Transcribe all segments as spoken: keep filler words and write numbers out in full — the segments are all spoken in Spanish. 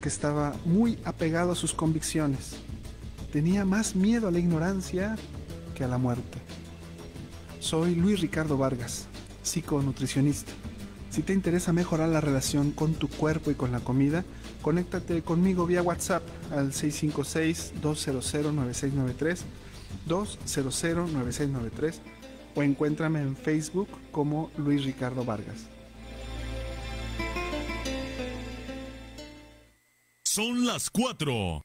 que estaba muy apegado a sus convicciones. Tenía más miedo a la ignorancia que a la muerte. Soy Luis Ricardo Vargas, psiconutricionista. Si te interesa mejorar la relación con tu cuerpo y con la comida, conéctate conmigo vía WhatsApp al seis cinco seis, dos cero cero, nueve seis nueve tres, dos cero cero, nueve seis nueve tres o encuéntrame en Facebook como Luis Ricardo Vargas. Son las cuatro.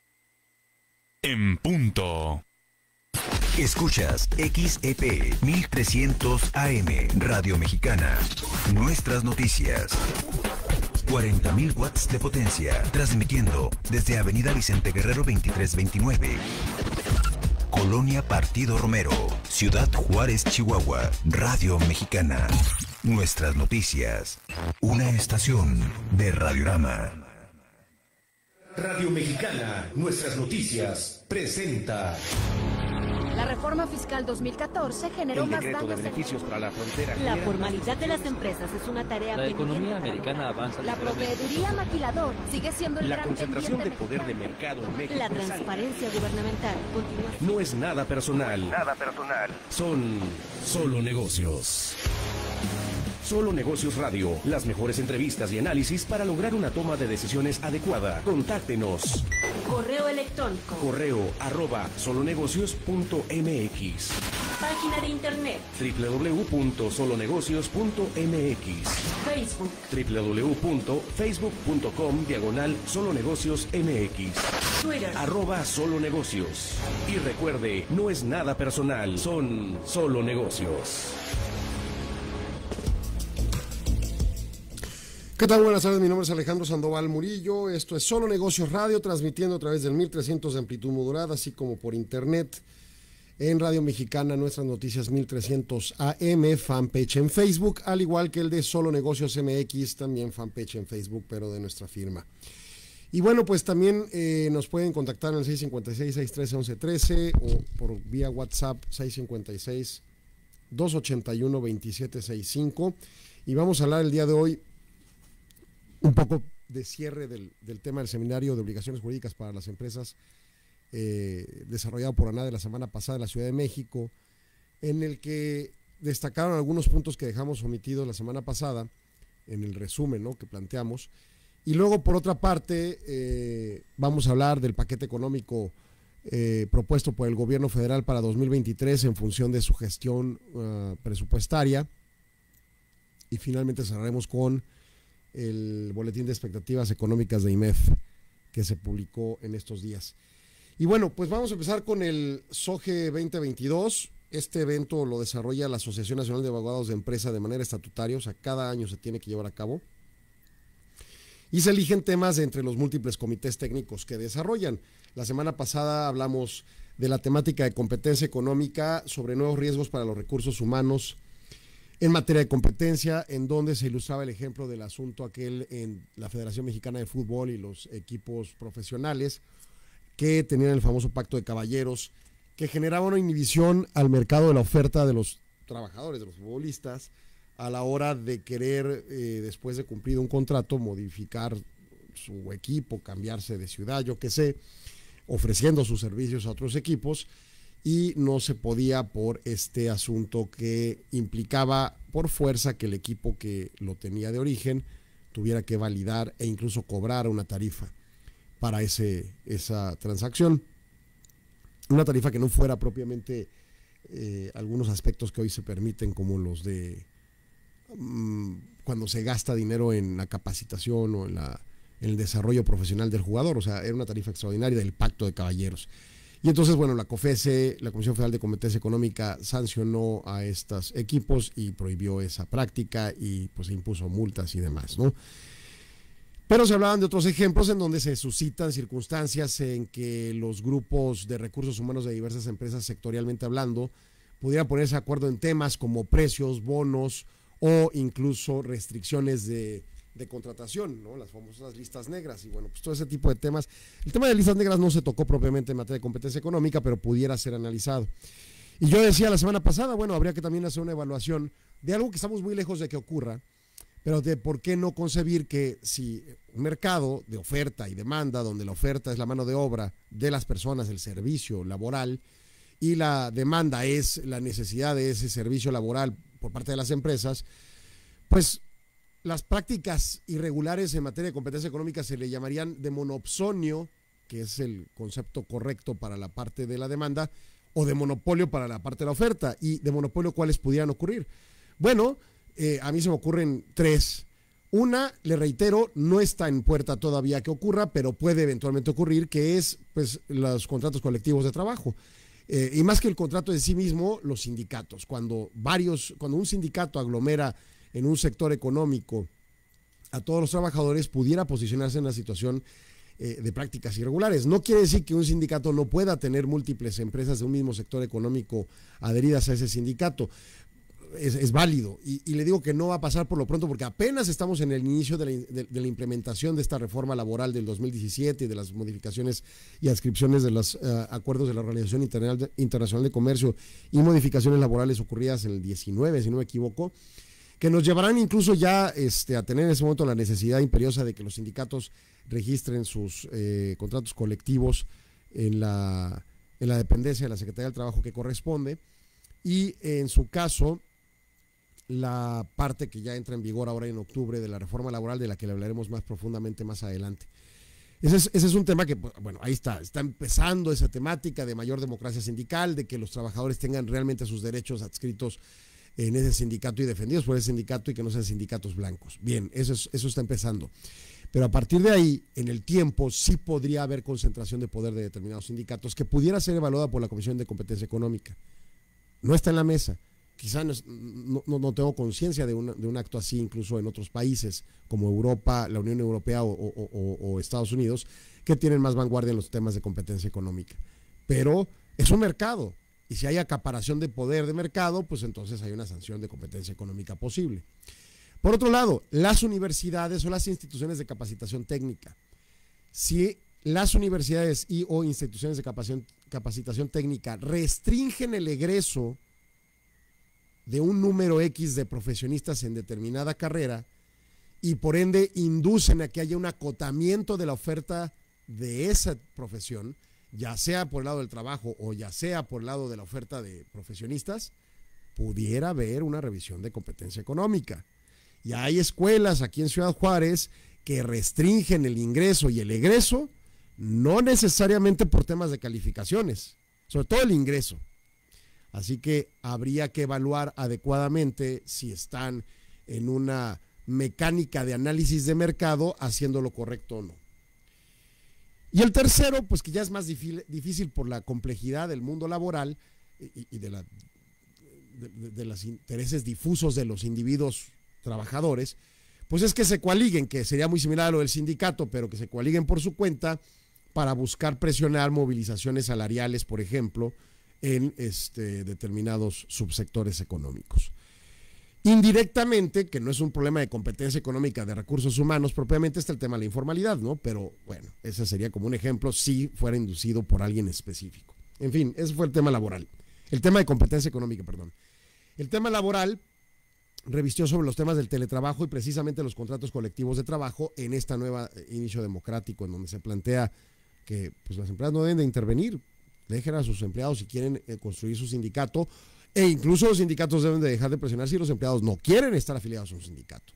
En punto. Escuchas X E P mil trescientos A M, Radio Mexicana. Nuestras noticias. cuarenta mil watts de potencia, transmitiendo desde Avenida Vicente Guerrero veintitrés veintinueve. Colonia Partido Romero, Ciudad Juárez, Chihuahua. Radio Mexicana. Nuestras noticias. Una estación de Radiorama. Radio Mexicana, Nuestras Noticias, presenta. La reforma fiscal dos mil catorce generó más daños de beneficios para la frontera. La formalidad de las empresas es una tarea La economía americana avanza. La proveeduría maquilador sigue siendo el La gran concentración de pendiente poder de mercado en México. La transparencia gubernamental continúa. No es nada personal. Nada personal. Son solo negocios. Solo Negocios Radio, las mejores entrevistas y análisis para lograr una toma de decisiones adecuada. Contáctenos. Correo electrónico. Correo arroba solonegocios punto m x. Página de internet. doble u doble u doble u punto solonegocios punto m x. Facebook. doble u doble u doble u punto facebook punto com diagonal solonegocios m x. Twitter. Arroba solonegocios. Y recuerde, no es nada personal, son solo negocios. ¿Qué tal? Buenas tardes, mi nombre es Alejandro Sandoval Murillo, esto es Solo Negocios Radio, transmitiendo a través del mil trescientos de amplitud modulada, así como por internet, en Radio Mexicana, Nuestras Noticias mil trescientos A M, fanpage en Facebook, al igual que el de Solo Negocios M X, también fanpage en Facebook, pero de nuestra firma. Y bueno, pues también eh, nos pueden contactar en el seis cinco seis, seis uno tres, once trece o por vía WhatsApp seis cinco seis, dos ocho uno, dos siete seis cinco, y vamos a hablar el día de hoy un poco de cierre del, del tema del seminario de obligaciones jurídicas para las empresas eh, desarrollado por ANADE la semana pasada en la Ciudad de México, en el que destacaron algunos puntos que dejamos omitidos la semana pasada en el resumen, ¿no?, que planteamos. Y luego, por otra parte, eh, vamos a hablar del paquete económico eh, propuesto por el gobierno federal para dos mil veintitrés en función de su gestión uh, presupuestaria. Y finalmente cerraremos con el boletín de expectativas económicas de I M E F que se publicó en estos días. Y bueno, pues vamos a empezar con el SOGE veinte veintidós. Este evento lo desarrolla la Asociación Nacional de Abogados de Empresa de manera estatutaria, o sea, cada año se tiene que llevar a cabo. Y se eligen temas de entre los múltiples comités técnicos que desarrollan. La semana pasada hablamos de la temática de competencia económica sobre nuevos riesgos para los recursos humanos en materia de competencia, en donde se ilustraba el ejemplo del asunto aquel en la Federación Mexicana de Fútbol y los equipos profesionales que tenían el famoso pacto de caballeros, que generaba una inhibición al mercado de la oferta de los trabajadores, de los futbolistas, a la hora de querer, eh, después de cumplido un contrato, modificar su equipo, cambiarse de ciudad, yo qué sé, ofreciendo sus servicios a otros equipos, y no se podía por este asunto que implicaba por fuerza que el equipo que lo tenía de origen tuviera que validar e incluso cobrar una tarifa para ese, esa transacción. Una tarifa que no fuera propiamente eh, algunos aspectos que hoy se permiten, como los de um, cuando se gasta dinero en la capacitación o en, la, en el desarrollo profesional del jugador. O sea, era una tarifa extraordinaria del pacto de caballeros. Y entonces, bueno, la COFESE, la Comisión Federal de Competencia Económica, sancionó a estos equipos y prohibió esa práctica y pues impuso multas y demás, ¿no? Pero se hablaban de otros ejemplos en donde se suscitan circunstancias en que los grupos de recursos humanos de diversas empresas, sectorialmente hablando, pudieran ponerse de acuerdo en temas como precios, bonos o incluso restricciones de de contratación, ¿no?, las famosas listas negras. Y bueno, pues todo ese tipo de temas. El tema de listas negras no se tocó propiamente en materia de competencia económica, pero pudiera ser analizado. Y yo decía la semana pasada, bueno, habría que también hacer una evaluación de algo que estamos muy lejos de que ocurra, pero de por qué no concebir que si un mercado de oferta y demanda, donde la oferta es la mano de obra de las personas, el servicio laboral, y la demanda es la necesidad de ese servicio laboral por parte de las empresas, pues las prácticas irregulares en materia de competencia económica se le llamarían de monopsonio, que es el concepto correcto para la parte de la demanda, o de monopolio para la parte de la oferta. Y de monopolio, ¿cuáles pudieran ocurrir? Bueno, eh, a mí se me ocurren tres. Una, le reitero, no está en puerta todavía que ocurra, pero puede eventualmente ocurrir, que es pues los contratos colectivos de trabajo. Eh, y más que el contrato en sí mismo, los sindicatos. Cuando varios, cuando un sindicato aglomera en un sector económico a todos los trabajadores, pudiera posicionarse en la situación eh, de prácticas irregulares. No quiere decir que un sindicato no pueda tener múltiples empresas de un mismo sector económico adheridas a ese sindicato. Es, es válido, y, y le digo que no va a pasar por lo pronto, porque apenas estamos en el inicio de la, de, de la implementación de esta reforma laboral del dos mil diecisiete y de las modificaciones y adscripciones de los uh, acuerdos de la Organización Interna- Internacional de Comercio y modificaciones laborales ocurridas en el diecinueve, si no me equivoco, que nos llevarán incluso ya este, a tener en ese momento la necesidad imperiosa de que los sindicatos registren sus eh, contratos colectivos en la, en la dependencia de la Secretaría del Trabajo que corresponde, y en su caso la parte que ya entra en vigor ahora en octubre de la reforma laboral, de la que le hablaremos más profundamente más adelante. Ese es, ese es un tema que, bueno, ahí está, está empezando esa temática de mayor democracia sindical, de que los trabajadores tengan realmente sus derechos adscritos en ese sindicato y defendidos por ese sindicato, y que no sean sindicatos blancos. Bien, eso, es, eso está empezando. Pero a partir de ahí, en el tiempo, sí podría haber concentración de poder de determinados sindicatos que pudiera ser evaluada por la Comisión de Competencia Económica. No está en la mesa. Quizá no, no, no tengo conciencia de, de un acto así incluso en otros países como Europa, la Unión Europea o, o, o, o Estados Unidos, que tienen más vanguardia en los temas de competencia económica. Pero es un mercado, y si hay acaparación de poder de mercado, pues entonces hay una sanción de competencia económica posible. Por otro lado, las universidades o las instituciones de capacitación técnica. Si las universidades y o instituciones de capacitación, capacitación técnica restringen el egreso de un número X de profesionistas en determinada carrera, y por ende inducen a que haya un acotamiento de la oferta de esa profesión, ya sea por el lado del trabajo o ya sea por el lado de la oferta de profesionistas, pudiera haber una revisión de competencia económica. Y hay escuelas aquí en Ciudad Juárez que restringen el ingreso y el egreso, no necesariamente por temas de calificaciones, sobre todo el ingreso. Así que habría que evaluar adecuadamente si están en una mecánica de análisis de mercado haciendo lo correcto o no. Y el tercero, pues que ya es más difícil, difícil por la complejidad del mundo laboral y, y de, la, de, de los intereses difusos de los individuos trabajadores, pues es que se coaliguen, que sería muy similar a lo del sindicato, pero que se coaliguen por su cuenta para buscar presionar movilizaciones salariales, por ejemplo, en este, determinados subsectores económicos. Indirectamente, que no es un problema de competencia económica de recursos humanos, propiamente está el tema de la informalidad, ¿no? Pero bueno, ese sería como un ejemplo si fuera inducido por alguien específico. En fin, ese fue el tema laboral. El tema de competencia económica, perdón. El tema laboral revistió sobre los temas del teletrabajo y precisamente los contratos colectivos de trabajo en esta nueva inicio democrático, en donde se plantea que pues, las empresas no deben de intervenir, dejen a sus empleados si quieren eh, construir su sindicato, e incluso los sindicatos deben de dejar de presionar si los empleados no quieren estar afiliados a un sindicato.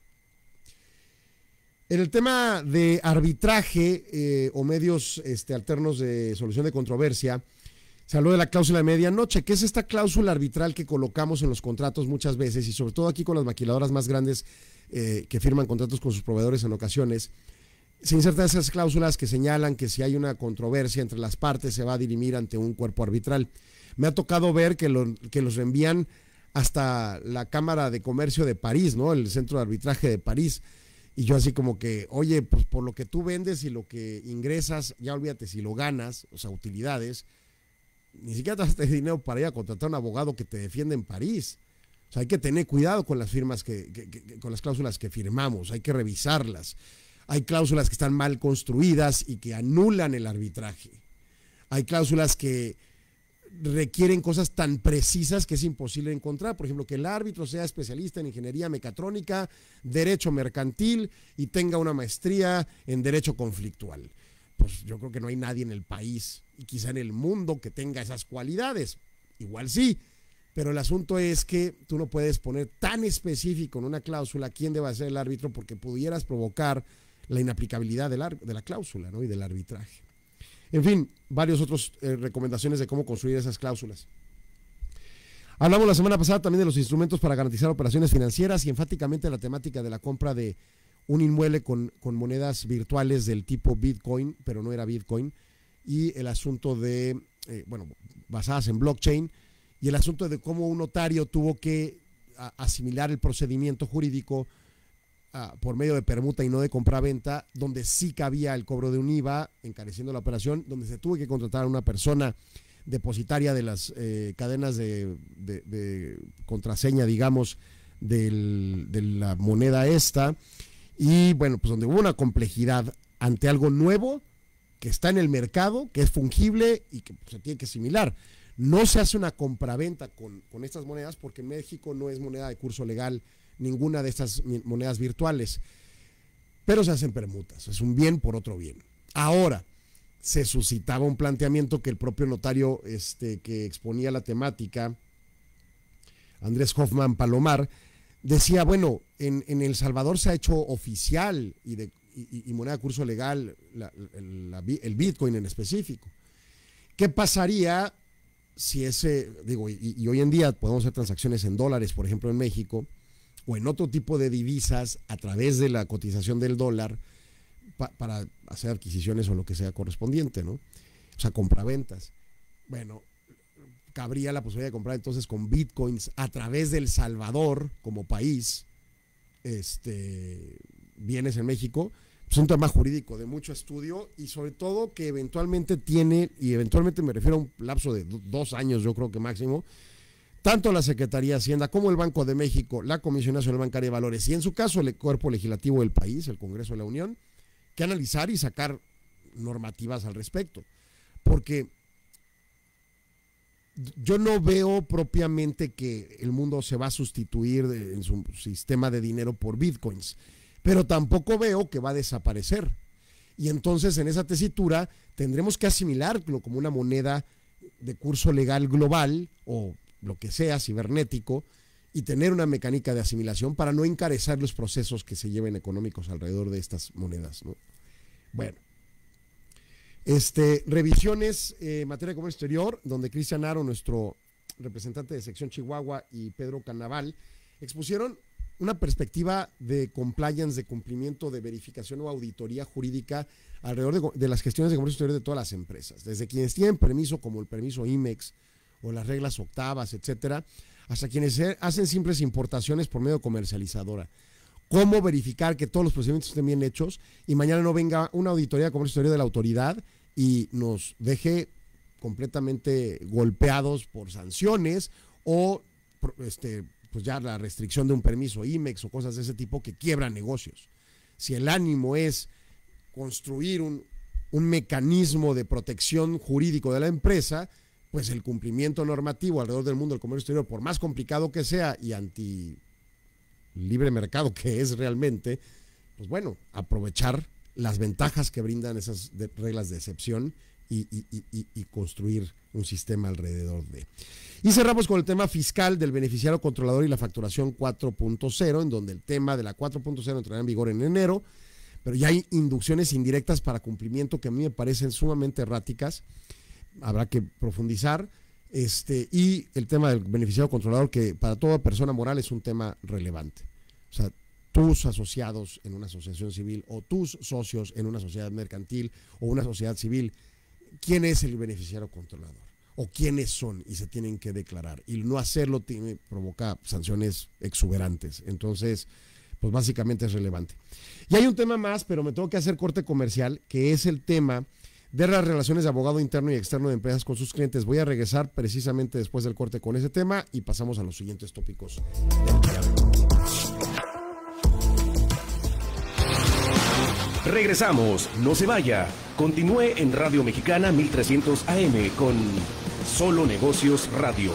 En el tema de arbitraje eh, o medios este, alternos de solución de controversia, se habló de la cláusula de medianoche, que es esta cláusula arbitral que colocamos en los contratos muchas veces, y sobre todo aquí con las maquiladoras más grandes eh, que firman contratos con sus proveedores en ocasiones. Se insertan esas cláusulas que señalan que si hay una controversia entre las partes se va a dirimir ante un cuerpo arbitral. Me ha tocado ver que, lo, que los reenvían hasta la Cámara de Comercio de París, ¿no? El Centro de Arbitraje de París. Y yo así como que, oye, pues por lo que tú vendes y lo que ingresas, ya olvídate si lo ganas, o sea, utilidades, ni siquiera te das dinero para ir a contratar a un abogado que te defienda en París. O sea, hay que tener cuidado con las firmas, que, que, que, con las cláusulas que firmamos, hay que revisarlas. Hay cláusulas que están mal construidas y que anulan el arbitraje. Hay cláusulas que requieren cosas tan precisas que es imposible encontrar. Por ejemplo, que el árbitro sea especialista en ingeniería mecatrónica, derecho mercantil y tenga una maestría en derecho conflictual. Pues yo creo que no hay nadie en el país y quizá en el mundo que tenga esas cualidades. Igual sí, pero el asunto es que tú no puedes poner tan específico en una cláusula quién debe ser el árbitro, porque pudieras provocar la inaplicabilidad de la, de la cláusula, ¿no? Y del arbitraje. En fin, varios otros eh, recomendaciones de cómo construir esas cláusulas. Hablamos la semana pasada también de los instrumentos para garantizar operaciones financieras y enfáticamente la temática de la compra de un inmueble con, con monedas virtuales del tipo Bitcoin, pero no era Bitcoin, y el asunto de, eh, bueno, basadas en blockchain, y el asunto de cómo un notario tuvo que a, asimilar el procedimiento jurídico Uh, por medio de permuta y no de compraventa, donde sí cabía el cobro de un I V A, encareciendo la operación, donde se tuvo que contratar a una persona depositaria de las eh, cadenas de, de, de contraseña, digamos, del, de la moneda esta, y bueno, pues donde hubo una complejidad ante algo nuevo que está en el mercado, que es fungible y que pues, se tiene que asimilar. No se hace una compraventa con, con estas monedas porque en México no es moneda de curso legal ninguna de estas monedas virtuales, pero se hacen permutas, es un bien por otro bien. Ahora, se suscitaba un planteamiento que el propio notario este, que exponía la temática, Andrés Hoffman Palomar, decía, bueno, en, en El Salvador se ha hecho oficial y, de, y, y moneda de curso legal la, la, el Bitcoin en específico. ¿Qué pasaría si ese, digo, y, y hoy en día podemos hacer transacciones en dólares, por ejemplo, en México, o en otro tipo de divisas a través de la cotización del dólar pa, para hacer adquisiciones o lo que sea correspondiente, ¿no? O sea, compraventas. Bueno, cabría la posibilidad de comprar entonces con bitcoins a través de El Salvador como país, este, bienes en México. Es un tema jurídico de mucho estudio y sobre todo que eventualmente tiene, y eventualmente me refiero a un lapso de dos años, yo creo que máximo, tanto la Secretaría de Hacienda como el Banco de México, la Comisión Nacional Bancaria de Valores y en su caso el cuerpo legislativo del país, el Congreso de la Unión, que analizar y sacar normativas al respecto. Porque yo no veo propiamente que el mundo se va a sustituir de, en su sistema de dinero por bitcoins, pero tampoco veo que va a desaparecer. Y entonces en esa tesitura tendremos que asimilarlo como una moneda de curso legal global o lo que sea, cibernético, y tener una mecánica de asimilación para no encarecer los procesos que se lleven económicos alrededor de estas monedas, ¿no? Bueno, este, revisiones en eh, materia de comercio exterior, donde Cristian Aro, nuestro representante de sección Chihuahua, y Pedro Canaval expusieron una perspectiva de compliance, de cumplimiento, de verificación o auditoría jurídica alrededor de, de las gestiones de comercio exterior de todas las empresas, desde quienes tienen permiso como el permiso IMEX o las reglas octavas, etcétera, hasta quienes hacen simples importaciones por medio comercializadora. Cómo verificar que todos los procedimientos estén bien hechos y mañana no venga una auditoría de comercio exterior de la autoridad y nos deje completamente golpeados por sanciones o este, pues ya la restricción de un permiso IMEX o cosas de ese tipo que quiebran negocios. Si el ánimo es construir un, un mecanismo de protección jurídico de la empresa, pues el cumplimiento normativo alrededor del mundo del comercio exterior, por más complicado que sea y anti libre mercado que es realmente, pues bueno, aprovechar las ventajas que brindan esas de, reglas de excepción y, y, y, y construir un sistema alrededor de. Y cerramos con el tema fiscal del beneficiario controlador y la facturación cuatro punto cero, en donde el tema de la cuatro punto cero entrará en vigor en enero, pero ya hay inducciones indirectas para cumplimiento que a mí me parecen sumamente erráticas. Habrá que profundizar, este, y el tema del beneficiario controlador, que para toda persona moral es un tema relevante. O sea, tus asociados en una asociación civil o tus socios en una sociedad mercantil o una sociedad civil, ¿quién es el beneficiario controlador? ¿O quiénes son? Y se tienen que declarar. Y no hacerlo tiene, provoca sanciones exuberantes. Entonces, pues básicamente es relevante. Y hay un tema más, pero me tengo que hacer corte comercial, que es el tema de las relaciones de abogado interno y externo de empresas con sus clientes. Voy a regresar precisamente después del corte con ese tema y pasamos a los siguientes tópicos del día. Regresamos, no se vaya. Continúe en Radio Mexicana mil trescientos A M con Solo Negocios Radio.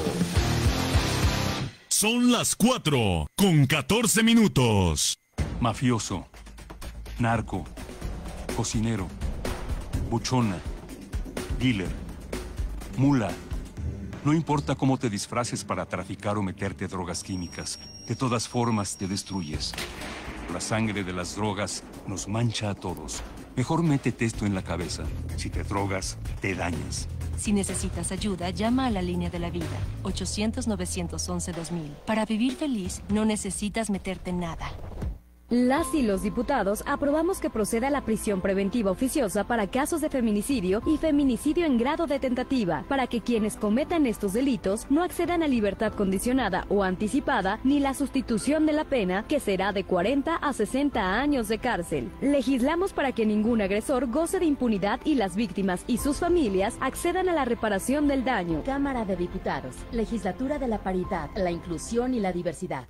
Son las cuatro con catorce minutos. Mafioso, narco, cocinero, buchona, dealer, mula. No importa cómo te disfraces para traficar o meterte drogas químicas, de todas formas te destruyes. La sangre de las drogas nos mancha a todos. Mejor métete esto en la cabeza. Si te drogas, te dañas. Si necesitas ayuda, llama a la línea de la vida, ochocientos, novecientos once, dos mil. Para vivir feliz, no necesitas meterte en nada. Las y los diputados aprobamos que proceda la prisión preventiva oficiosa para casos de feminicidio y feminicidio en grado de tentativa, para que quienes cometan estos delitos no accedan a libertad condicionada o anticipada ni la sustitución de la pena, que será de cuarenta a sesenta años de cárcel. Legislamos para que ningún agresor goce de impunidad y las víctimas y sus familias accedan a la reparación del daño. Cámara de Diputados, Legislatura de la Paridad, la Inclusión y la Diversidad.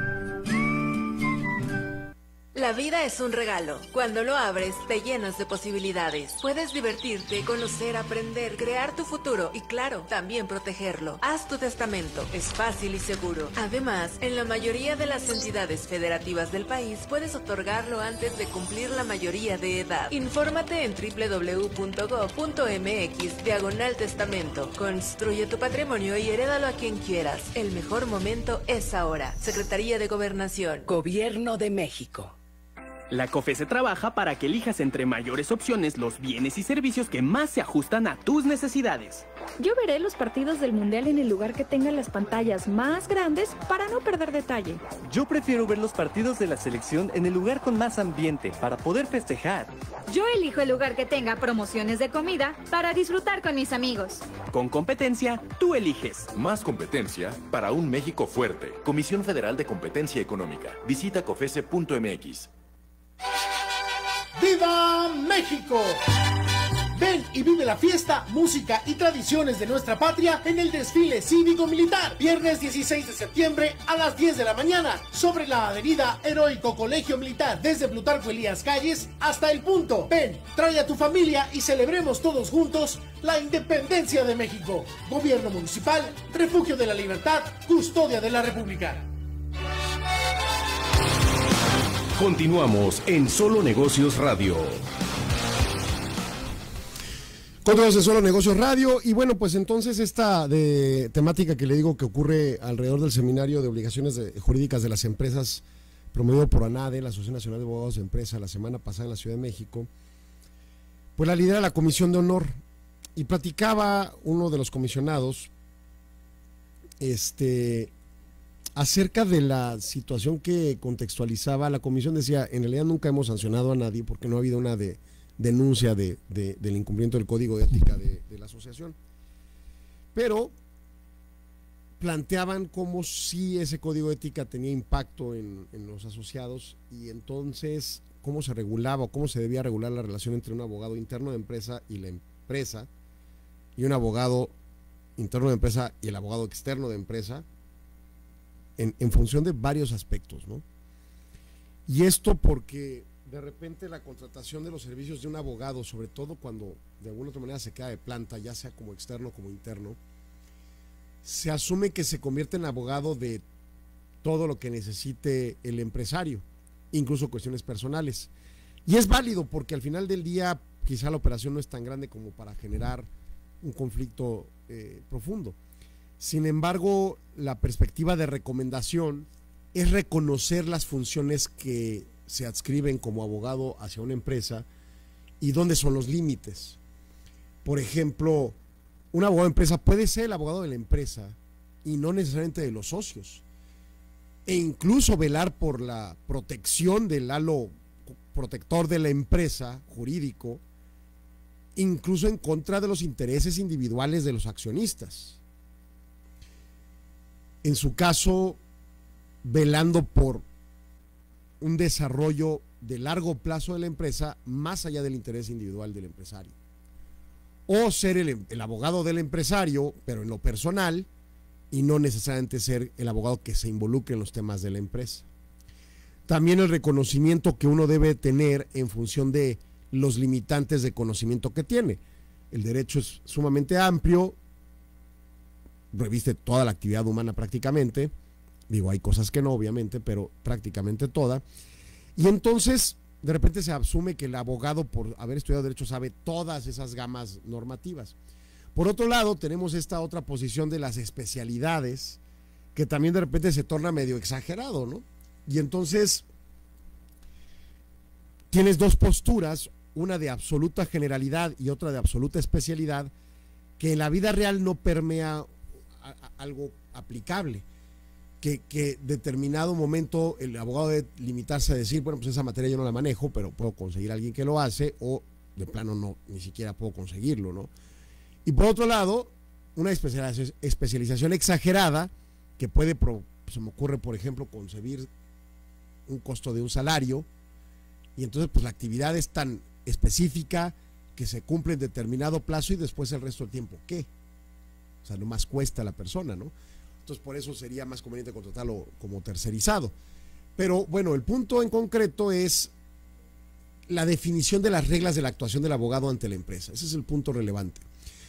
La vida es un regalo. Cuando lo abres, te llenas de posibilidades. Puedes divertirte, conocer, aprender, crear tu futuro y, claro, también protegerlo. Haz tu testamento. Es fácil y seguro. Además, en la mayoría de las entidades federativas del país, puedes otorgarlo antes de cumplir la mayoría de edad. Infórmate en doble u doble u doble u punto gob punto eme equis diagonal testamento. Construye tu patrimonio y herédalo a quien quieras. El mejor momento es ahora. Secretaría de Gobernación. Gobierno de México. La COFESE trabaja para que elijas entre mayores opciones los bienes y servicios que más se ajustan a tus necesidades. Yo veré los partidos del Mundial en el lugar que tenga las pantallas más grandes para no perder detalle. Yo prefiero ver los partidos de la selección en el lugar con más ambiente para poder festejar. Yo elijo el lugar que tenga promociones de comida para disfrutar con mis amigos. Con competencia, tú eliges. Más competencia para un México fuerte. Comisión Federal de Competencia Económica. Visita cofese punto eme equis. ¡Viva México! Ven y vive la fiesta, música y tradiciones de nuestra patria en el desfile cívico-militar. Viernes dieciséis de septiembre a las diez de la mañana sobre la avenida Heroico Colegio Militar, desde Plutarco Elías Calles hasta El Punto. Ven, trae a tu familia y celebremos todos juntos la independencia de México. Gobierno Municipal, Refugio de la Libertad, Custodia de la República. Continuamos en Solo Negocios Radio. Continuamos en Solo Negocios Radio. Y bueno, pues entonces esta de temática que le digo que ocurre alrededor del Seminario de Obligaciones de, Jurídicas de las Empresas, promovido por ANADE, la Asociación Nacional de Abogados de Empresa, la semana pasada en la Ciudad de México, pues la lidera la Comisión de Honor. Y platicaba uno de los comisionados, este... acerca de la situación que contextualizaba. La comisión decía, en realidad nunca hemos sancionado a nadie porque no ha habido una de, denuncia de, de, del incumplimiento del código de ética de, de la asociación. Pero planteaban como si ese código de ética tenía impacto en, en los asociados y entonces cómo se regulaba o cómo se debía regular la relación entre un abogado interno de empresa y la empresa y un abogado interno de empresa y el abogado externo de empresa. En, en función de varios aspectos, ¿no? Y esto porque de repente la contratación de los servicios de un abogado, sobre todo cuando de alguna otra manera se queda de planta, ya sea como externo como interno, se asume que se convierte en abogado de todo lo que necesite el empresario, incluso cuestiones personales. Y es válido porque al final del día quizá la operación no es tan grande como para generar un conflicto eh, profundo. Sin embargo, la perspectiva de recomendación es reconocer las funciones que se adscriben como abogado hacia una empresa y dónde son los límites. Por ejemplo, un abogado de empresa puede ser el abogado de la empresa y no necesariamente de los socios, e incluso velar por la protección del halo protector de la empresa jurídico, incluso en contra de los intereses individuales de los accionistas. En su caso, velando por un desarrollo de largo plazo de la empresa más allá del interés individual del empresario. O ser el, el abogado del empresario, pero en lo personal, y no necesariamente ser el abogado que se involucre en los temas de la empresa. También el reconocimiento que uno debe tener en función de los limitantes de conocimiento que tiene. El derecho es sumamente amplio reviste toda la actividad humana prácticamente. Digo, hay cosas que no, obviamente, pero prácticamente toda. Y entonces, de repente se asume que el abogado, por haber estudiado Derecho, sabe todas esas gamas normativas. Por otro lado, tenemos esta otra posición de las especialidades, que también de repente se torna medio exagerado, ¿no? Y entonces, tienes dos posturas, una de absoluta generalidad y otra de absoluta especialidad, que en la vida real no permea a, a, algo aplicable. Que, que determinado momento el abogado debe limitarse a decir, bueno, pues esa materia yo no la manejo, pero puedo conseguir a alguien que lo hace, o de plano no, ni siquiera puedo conseguirlo, ¿no? Y por otro lado, una especialización, especialización exagerada, que puede, pro, se me ocurre, por ejemplo, concebir un costo de un salario, y entonces pues la actividad es tan específica que se cumple en determinado plazo y después el resto del tiempo, ¿qué? O sea, nomás cuesta a la persona, ¿no? Entonces por eso sería más conveniente contratarlo como tercerizado. Pero bueno, el punto en concreto es la definición de las reglas de la actuación del abogado ante la empresa. Ese es el punto relevante.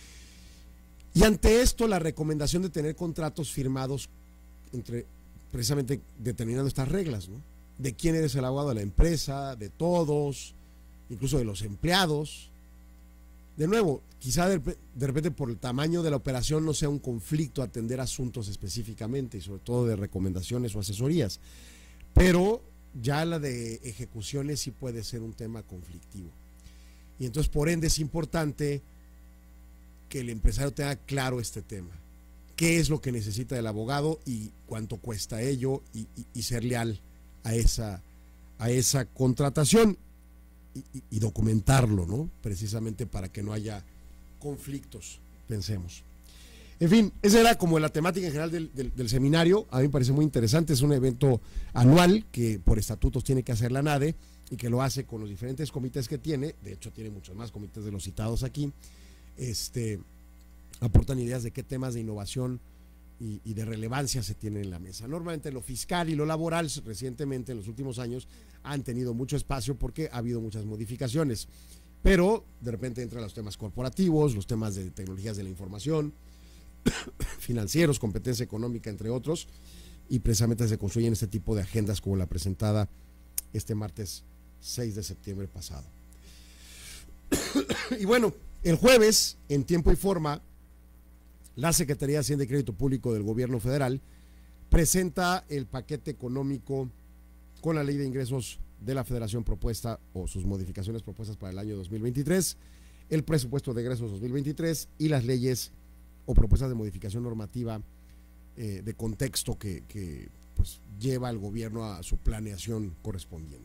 Y ante esto, la recomendación de tener contratos firmados entre, precisamente determinando estas reglas, ¿no? De quién eres el abogado de la empresa, de todos, incluso de los empleados. De nuevo, quizá de, de repente por el tamaño de la operación no sea un conflicto atender asuntos específicamente y sobre todo de recomendaciones o asesorías, pero ya la de ejecuciones sí puede ser un tema conflictivo. Y entonces por ende es importante que el empresario tenga claro este tema. ¿Qué es lo que necesita del abogado y cuánto cuesta ello y, y, y ser leal a esa, a esa contratación? Y, y, y documentarlo, ¿no? Precisamente para que no haya conflictos, pensemos. En fin, esa era como la temática en general del, del, del seminario. A mí me parece muy interesante. Es un evento anual que por estatutos tiene que hacer la NADE y que lo hace con los diferentes comités que tiene. De hecho, tiene muchos más comités de los citados aquí. Este, aportan ideas de qué temas de innovación y, y de relevancia se tienen en la mesa. Normalmente lo fiscal y lo laboral recientemente en los últimos años han tenido mucho espacio porque ha habido muchas modificaciones, pero de repente entran los temas corporativos, los temas de tecnologías de la información, financieros, competencia económica, entre otros, y precisamente se construyen este tipo de agendas como la presentada este martes seis de septiembre pasado. Y bueno, el jueves, en tiempo y forma, la Secretaría de Hacienda y Crédito Público del Gobierno Federal presenta el paquete económico con la Ley de Ingresos de la Federación propuesta o sus modificaciones propuestas para el año dos mil veintitrés, el presupuesto de egresos dos mil veintitrés y las leyes o propuestas de modificación normativa eh, de contexto que, que pues, lleva al gobierno a su planeación correspondiente.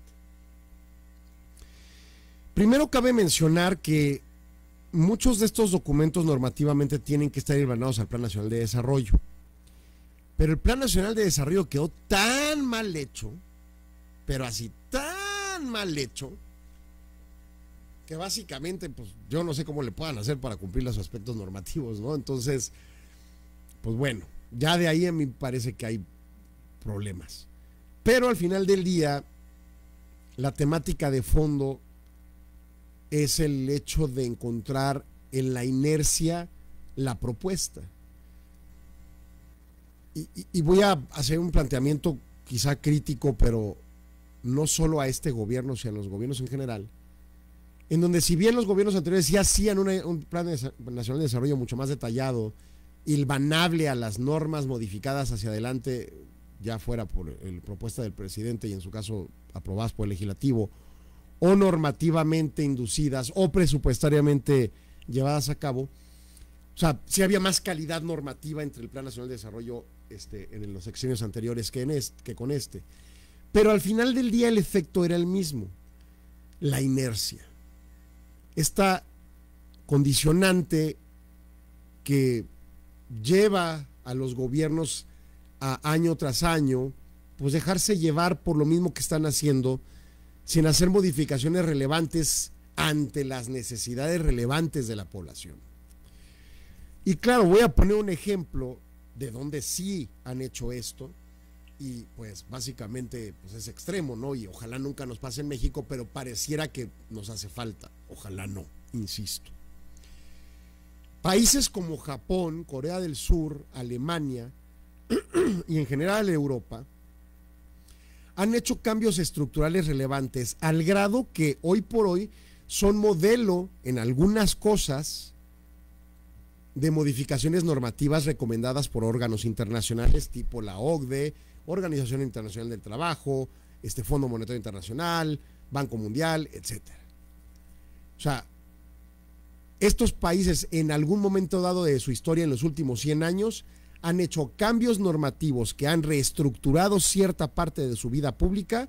Primero cabe mencionar que muchos de estos documentos normativamente tienen que estar hilvanados al Plan Nacional de Desarrollo, pero el Plan Nacional de Desarrollo quedó tan mal hecho, pero así tan mal hecho, que básicamente pues yo no sé cómo le puedan hacer para cumplir los aspectos normativos, ¿no? Entonces, pues bueno, ya de ahí a mí me parece que hay problemas, pero al final del día la temática de fondo es el hecho de encontrar en la inercia la propuesta. Y, y, y voy a hacer un planteamiento quizá crítico, pero no solo a este gobierno, sino a los gobiernos en general, en donde si bien los gobiernos anteriores ya hacían una, un plan de, nacional de desarrollo mucho más detallado, hilvanable a las normas modificadas hacia adelante, ya fuera por la propuesta del presidente y en su caso aprobadas por el legislativo, o normativamente inducidas o presupuestariamente llevadas a cabo, o sea, sí había más calidad normativa entre el Plan Nacional de Desarrollo este, en los sexenios anteriores que, en este, que con este, pero al final del día el efecto era el mismo, la inercia, esta condicionante que lleva a los gobiernos a año tras año, pues dejarse llevar por lo mismo que están haciendo, sin hacer modificaciones relevantes ante las necesidades relevantes de la población. Y claro, voy a poner un ejemplo de donde sí han hecho esto, y pues básicamente pues es extremo, ¿no? Y ojalá nunca nos pase en México, pero pareciera que nos hace falta, ojalá no, insisto. países como Japón, Corea del Sur, Alemania y en general Europa han hecho cambios estructurales relevantes al grado que hoy por hoy son modelo en algunas cosas de modificaciones normativas recomendadas por órganos internacionales tipo la O C D E, Organización Internacional del Trabajo, este Fondo Monetario Internacional, Banco Mundial, etcétera. O sea, estos países en algún momento dado de su historia en los últimos cien años han hecho cambios normativos que han reestructurado cierta parte de su vida pública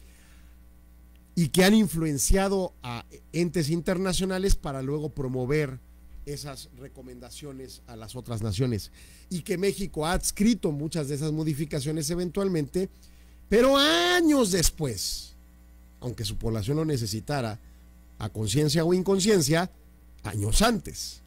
y que han influenciado a entes internacionales para luego promover esas recomendaciones a las otras naciones, y que México ha adscrito muchas de esas modificaciones eventualmente, pero años después, aunque su población lo necesitara a conciencia o inconsciencia, años antes.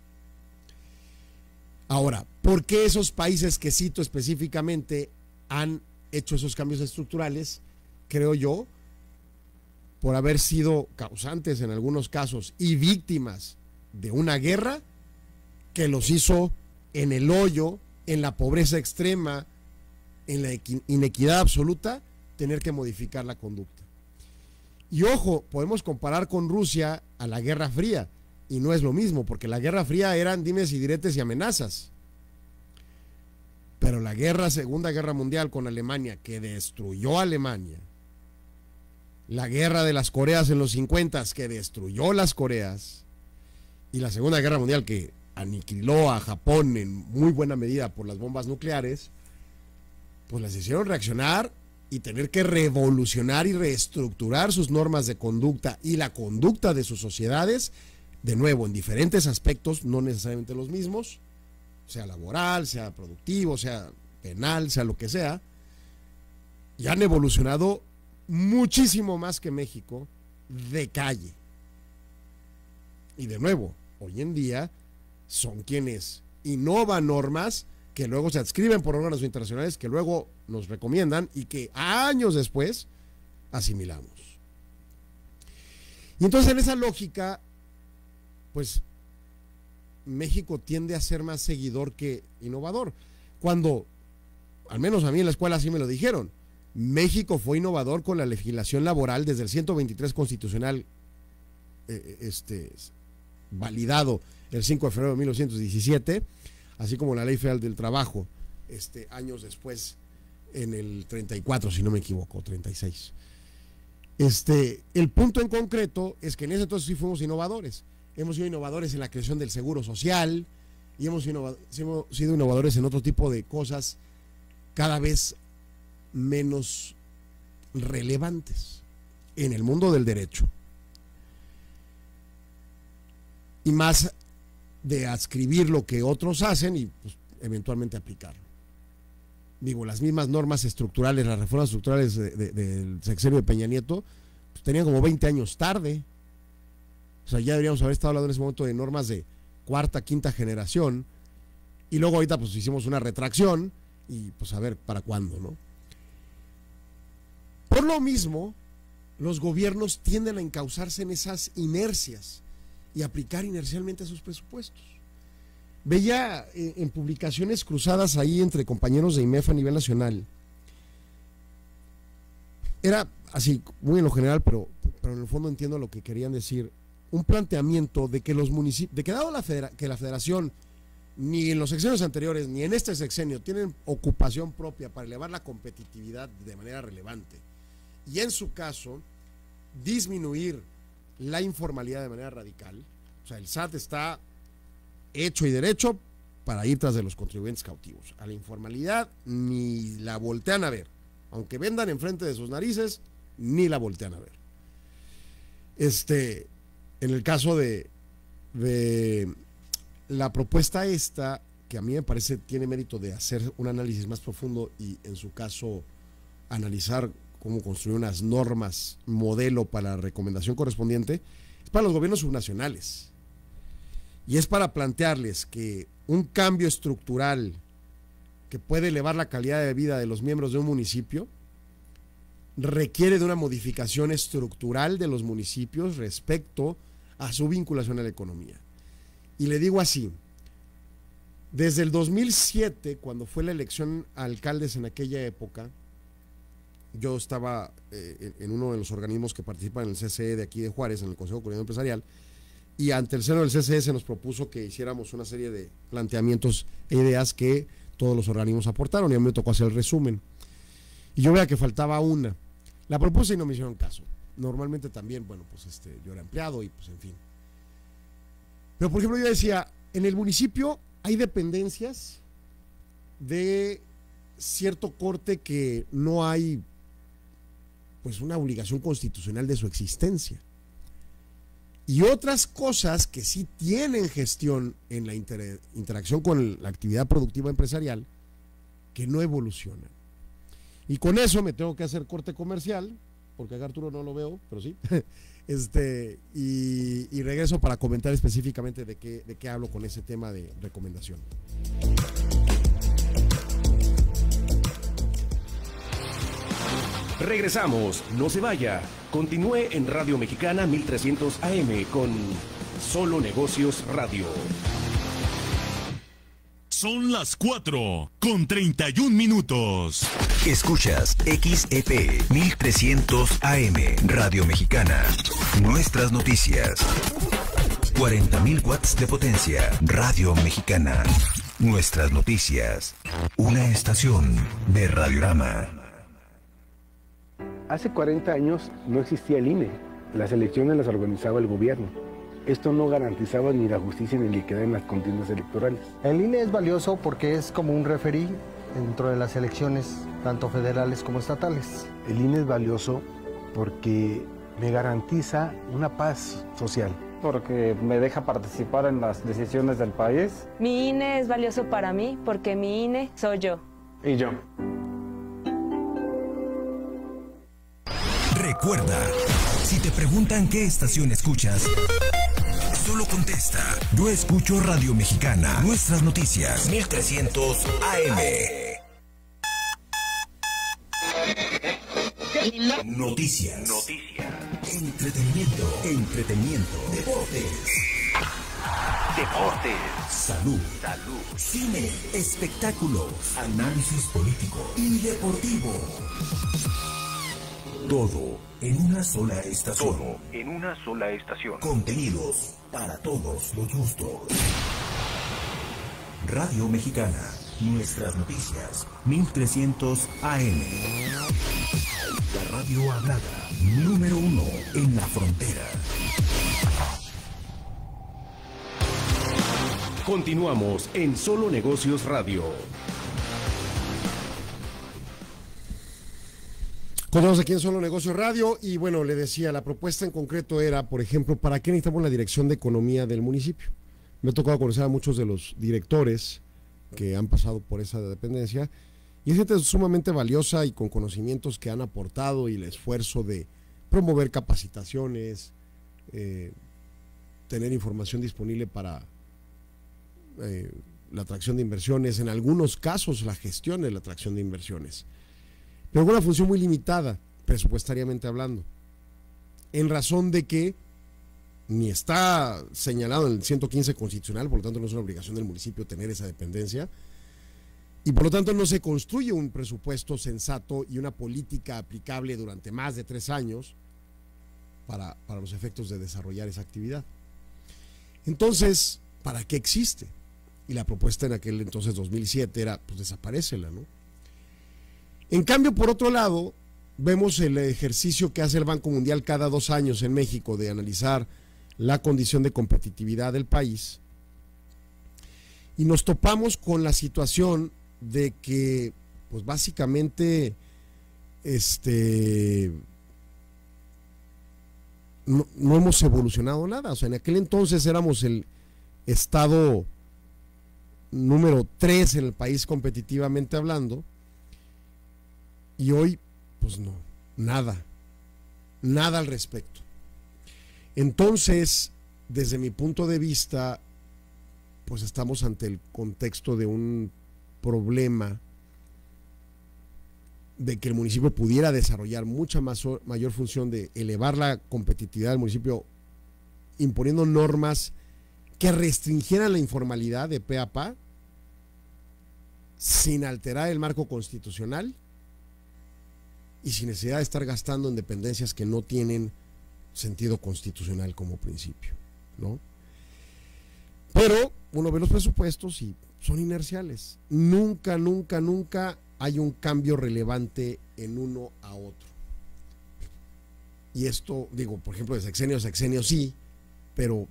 Ahora, ¿por qué esos países que cito específicamente han hecho esos cambios estructurales? Creo yo, por haber sido causantes en algunos casos y víctimas de una guerra que los hizo en el hoyo, en la pobreza extrema, en la inequidad absoluta, tener que modificar la conducta. Y ojo, podemos comparar con Rusia a la Guerra Fría, y no es lo mismo, porque la Guerra Fría eran dimes y diretes y amenazas. Pero la guerra, Segunda Guerra Mundial con Alemania, que destruyó a Alemania, la guerra de las Coreas en los cincuenta, que destruyó las Coreas, y la Segunda Guerra Mundial, que aniquiló a Japón en muy buena medida por las bombas nucleares, pues las hicieron reaccionar y tener que revolucionar y reestructurar sus normas de conducta y la conducta de sus sociedades, de nuevo, en diferentes aspectos, no necesariamente los mismos, sea laboral, sea productivo, sea penal, sea lo que sea, y han evolucionado muchísimo más que México de calle. Y de nuevo, hoy en día son quienes innovan normas que luego se adscriben por órganos internacionales, que luego nos recomiendan y que años después asimilamos. Y entonces en esa lógica, pues México tiende a ser más seguidor que innovador. Cuando, al menos a mí en la escuela así me lo dijeron, México fue innovador con la legislación laboral desde el ciento veintitrés constitucional eh, este, validado el cinco de febrero de mil novecientos diecisiete, así como la Ley Federal del Trabajo, este, años después, en el treinta y cuatro, si no me equivoco, treinta y seis. Este, el punto en concreto es que en ese entonces sí fuimos innovadores. Hemos sido innovadores en la creación del seguro social y hemos sido, hemos sido innovadores en otro tipo de cosas cada vez menos relevantes en el mundo del derecho. Y más de adscribir lo que otros hacen y pues, eventualmente aplicarlo. Digo, las mismas normas estructurales, las reformas estructurales de, de, del sexenio de Peña Nieto, pues, tenían como veinte años tarde. O sea, ya deberíamos haber estado hablando en ese momento de normas de cuarta, quinta generación, y luego ahorita pues hicimos una retracción, y pues a ver para cuándo, ¿no? Por lo mismo, los gobiernos tienden a encauzarse en esas inercias y aplicar inercialmente a sus presupuestos. Veía eh, en publicaciones cruzadas ahí entre compañeros de I M E F a nivel nacional, era así, muy en lo general, pero, pero en el fondo entiendo lo que querían decir, un planteamiento de que los municipios, de que dado la federa, que la federación ni en los sexenios anteriores ni en este sexenio tienen ocupación propia para elevar la competitividad de manera relevante, y en su caso disminuir la informalidad de manera radical. O sea, el S A T está hecho y derecho para ir tras de los contribuyentes cautivos. A la informalidad ni la voltean a ver, aunque vendan enfrente de sus narices, ni la voltean a ver. Este, en el caso de, de la propuesta esta, que a mí me parece tiene mérito de hacer un análisis más profundo y en su caso analizar cómo construir unas normas modelo para la recomendación correspondiente, es para los gobiernos subnacionales. Y es para plantearles que un cambio estructural que puede elevar la calidad de vida de los miembros de un municipio requiere de una modificación estructural de los municipios respecto a su vinculación a la economía. Y le digo así, Desde el dos mil siete, cuando fue la elección a alcaldes en aquella época, yo estaba eh, en uno de los organismos que participan en el C C E de aquí de Juárez, en el Consejo Coordinador Empresarial, y ante el seno del C C E se nos propuso que hiciéramos una serie de planteamientos e ideas que todos los organismos aportaron, y a mí me tocó hacer el resumen. Y yo veía que faltaba una. La propuse y no me hicieron caso. Normalmente también, bueno, pues este, yo era empleado y pues en fin. Pero por ejemplo yo decía, en el municipio hay dependencias de cierto corte que no hay pues una obligación constitucional de su existencia, y otras cosas que sí tienen gestión en la inter interacción con la actividad productiva empresarial que no evolucionan. Y con eso me tengo que hacer corte comercial, porque acá Arturo no lo veo, pero sí, este, y, y regreso para comentar específicamente de qué, de qué hablo con ese tema de recomendación. Regresamos, no se vaya. Continúe en Radio Mexicana mil trescientos A M con Solo Negocios Radio. Son las cuatro con treinta y un minutos. Escuchas X E P mil trescientos A M, Radio Mexicana. Nuestras noticias. cuarenta mil watts de potencia, Radio Mexicana. Nuestras noticias. Una estación de Radiorama. Hace cuarenta años no existía el I N E. Las elecciones las organizaba el gobierno. Esto no garantizaba ni la justicia ni la equidad en las contiendas electorales. El I N E es valioso porque es como un referí dentro de las elecciones, tanto federales como estatales. El I N E es valioso porque me garantiza una paz social. Porque me deja participar en las decisiones del país. Mi I N E es valioso para mí porque mi I N E soy yo. Y yo. Recuerda, si te preguntan qué estación escuchas, solo contesta, yo escucho Radio Mexicana, nuestras noticias, mil trescientos A M. Noticias. Noticias. Entretenimiento. Entretenimiento. Deportes. Deportes. Salud. Salud. Cine. Espectáculos. Análisis político y deportivo. Todo en una sola estación. Todo en una sola estación. Contenidos para todos los gustos. Radio Mexicana. Nuestras noticias. mil trescientos A M. La radio hablada. Número uno en la frontera. Continuamos en Solo Negocios Radio. Continuamos aquí en Solo Negocios Radio y bueno, le decía, la propuesta en concreto era, por ejemplo, ¿para qué necesitamos la Dirección de Economía del municipio? Me ha tocado conocer a muchos de los directores que han pasado por esa dependencia y es gente sumamente valiosa y con conocimientos que han aportado y el esfuerzo de promover capacitaciones, eh, tener información disponible para eh, la atracción de inversiones, en algunos casos la gestión de la atracción de inversiones. Pero con una función muy limitada, presupuestariamente hablando, en razón de que ni está señalado en el ciento quince constitucional, por lo tanto no es una obligación del municipio tener esa dependencia, y por lo tanto no se construye un presupuesto sensato y una política aplicable durante más de tres años para, para los efectos de desarrollar esa actividad. Entonces, ¿para qué existe? Y la propuesta en aquel entonces dos mil siete era, pues desaparécela, ¿no? En cambio, por otro lado, vemos el ejercicio que hace el Banco Mundial cada dos años en México de analizar la condición de competitividad del país y nos topamos con la situación de que, pues básicamente, este, no, no hemos evolucionado nada. O sea, en aquel entonces éramos el estado número tres en el país competitivamente hablando. Y hoy, pues no, nada, nada al respecto. Entonces, desde mi punto de vista, pues estamos ante el contexto de un problema de que el municipio pudiera desarrollar mucha más, mayor función de elevar la competitividad del municipio, imponiendo normas que restringieran la informalidad de pe a pa sin alterar el marco constitucional y sin necesidad de estar gastando en dependencias que no tienen sentido constitucional como principio, ¿no? Pero uno ve los presupuestos y son inerciales. Nunca, nunca, nunca hay un cambio relevante en uno a otro. Y esto, digo, por ejemplo, de sexenio a sexenio sí, pero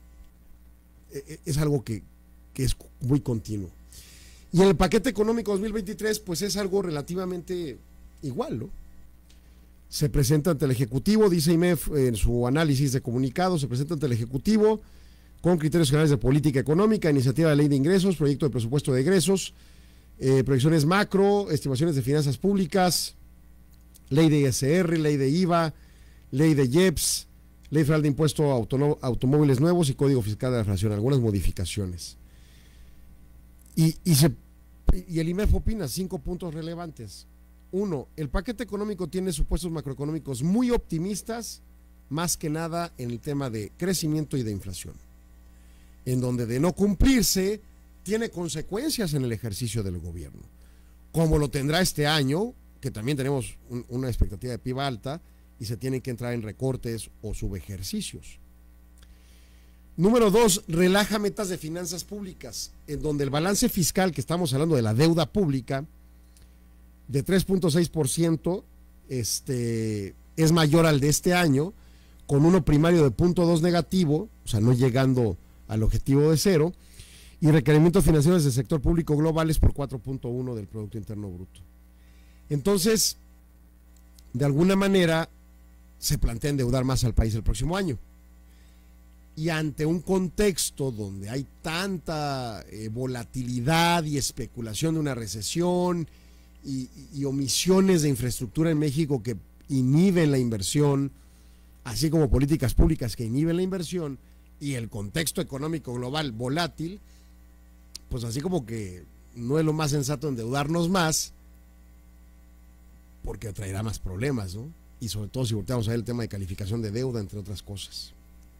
es algo que, que es muy continuo. Y en el paquete económico dos mil veintitrés, pues es algo relativamente igual, ¿no? Se presenta ante el Ejecutivo, dice I M E F en su análisis de comunicado, se presenta ante el Ejecutivo con criterios generales de política económica, iniciativa de ley de ingresos, proyecto de presupuesto de egresos, eh, proyecciones macro, estimaciones de finanzas públicas, ley de I S R, ley de I V A, ley de I E P S, ley federal de impuesto a automóviles nuevos y código fiscal de la Federación, algunas modificaciones. Y, y, se, y el I M E F opina cinco puntos relevantes. Uno, el paquete económico tiene supuestos macroeconómicos muy optimistas, más que nada en el tema de crecimiento y de inflación, en donde de no cumplirse tiene consecuencias en el ejercicio del gobierno, como lo tendrá este año, que también tenemos un, una expectativa de P I B alta y se tienen que entrar en recortes o subejercicios. Número dos, relaja metas de finanzas públicas, en donde el balance fiscal, que estamos hablando de la deuda pública, de tres punto seis por ciento, este, es mayor al de este año, con uno primario de cero punto dos negativo, o sea, no llegando al objetivo de cero, y requerimientos financieros del sector público globales por cuatro punto uno del Producto Interno Bruto. Entonces, de alguna manera, se plantea endeudar más al país el próximo año. Y ante un contexto donde hay tanta eh, volatilidad y especulación de una recesión y, y omisiones de infraestructura en México que inhiben la inversión, así como políticas públicas que inhiben la inversión, y el contexto económico global volátil, pues así como que no es lo más sensato endeudarnos más, porque traerá más problemas, ¿no? Y sobre todo si volteamos a ver el tema de calificación de deuda, entre otras cosas.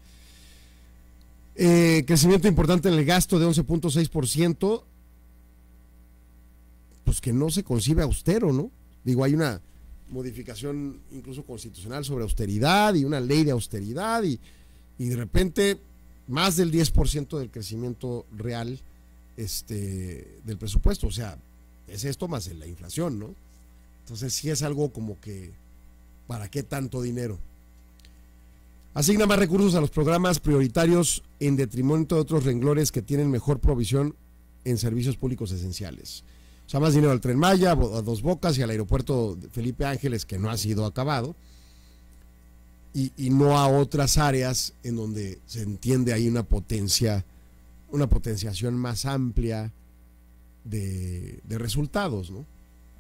Eh, crecimiento importante en el gasto de once punto seis por ciento, pues que no se concibe austero, ¿no? Digo, hay una modificación incluso constitucional sobre austeridad y una ley de austeridad y, y de repente más del diez por ciento del crecimiento real este, del presupuesto, o sea, es esto más la inflación, ¿no? Entonces sí es algo como que, ¿para qué tanto dinero? Asigna más recursos a los programas prioritarios en detrimento de otros renglones que tienen mejor provisión en servicios públicos esenciales. O sea, más dinero al Tren Maya, a Dos Bocas y al aeropuerto Felipe Ángeles, que no ha sido acabado, y, y no a otras áreas en donde se entiende ahí una potencia, una potenciación más amplia de, de resultados, ¿no?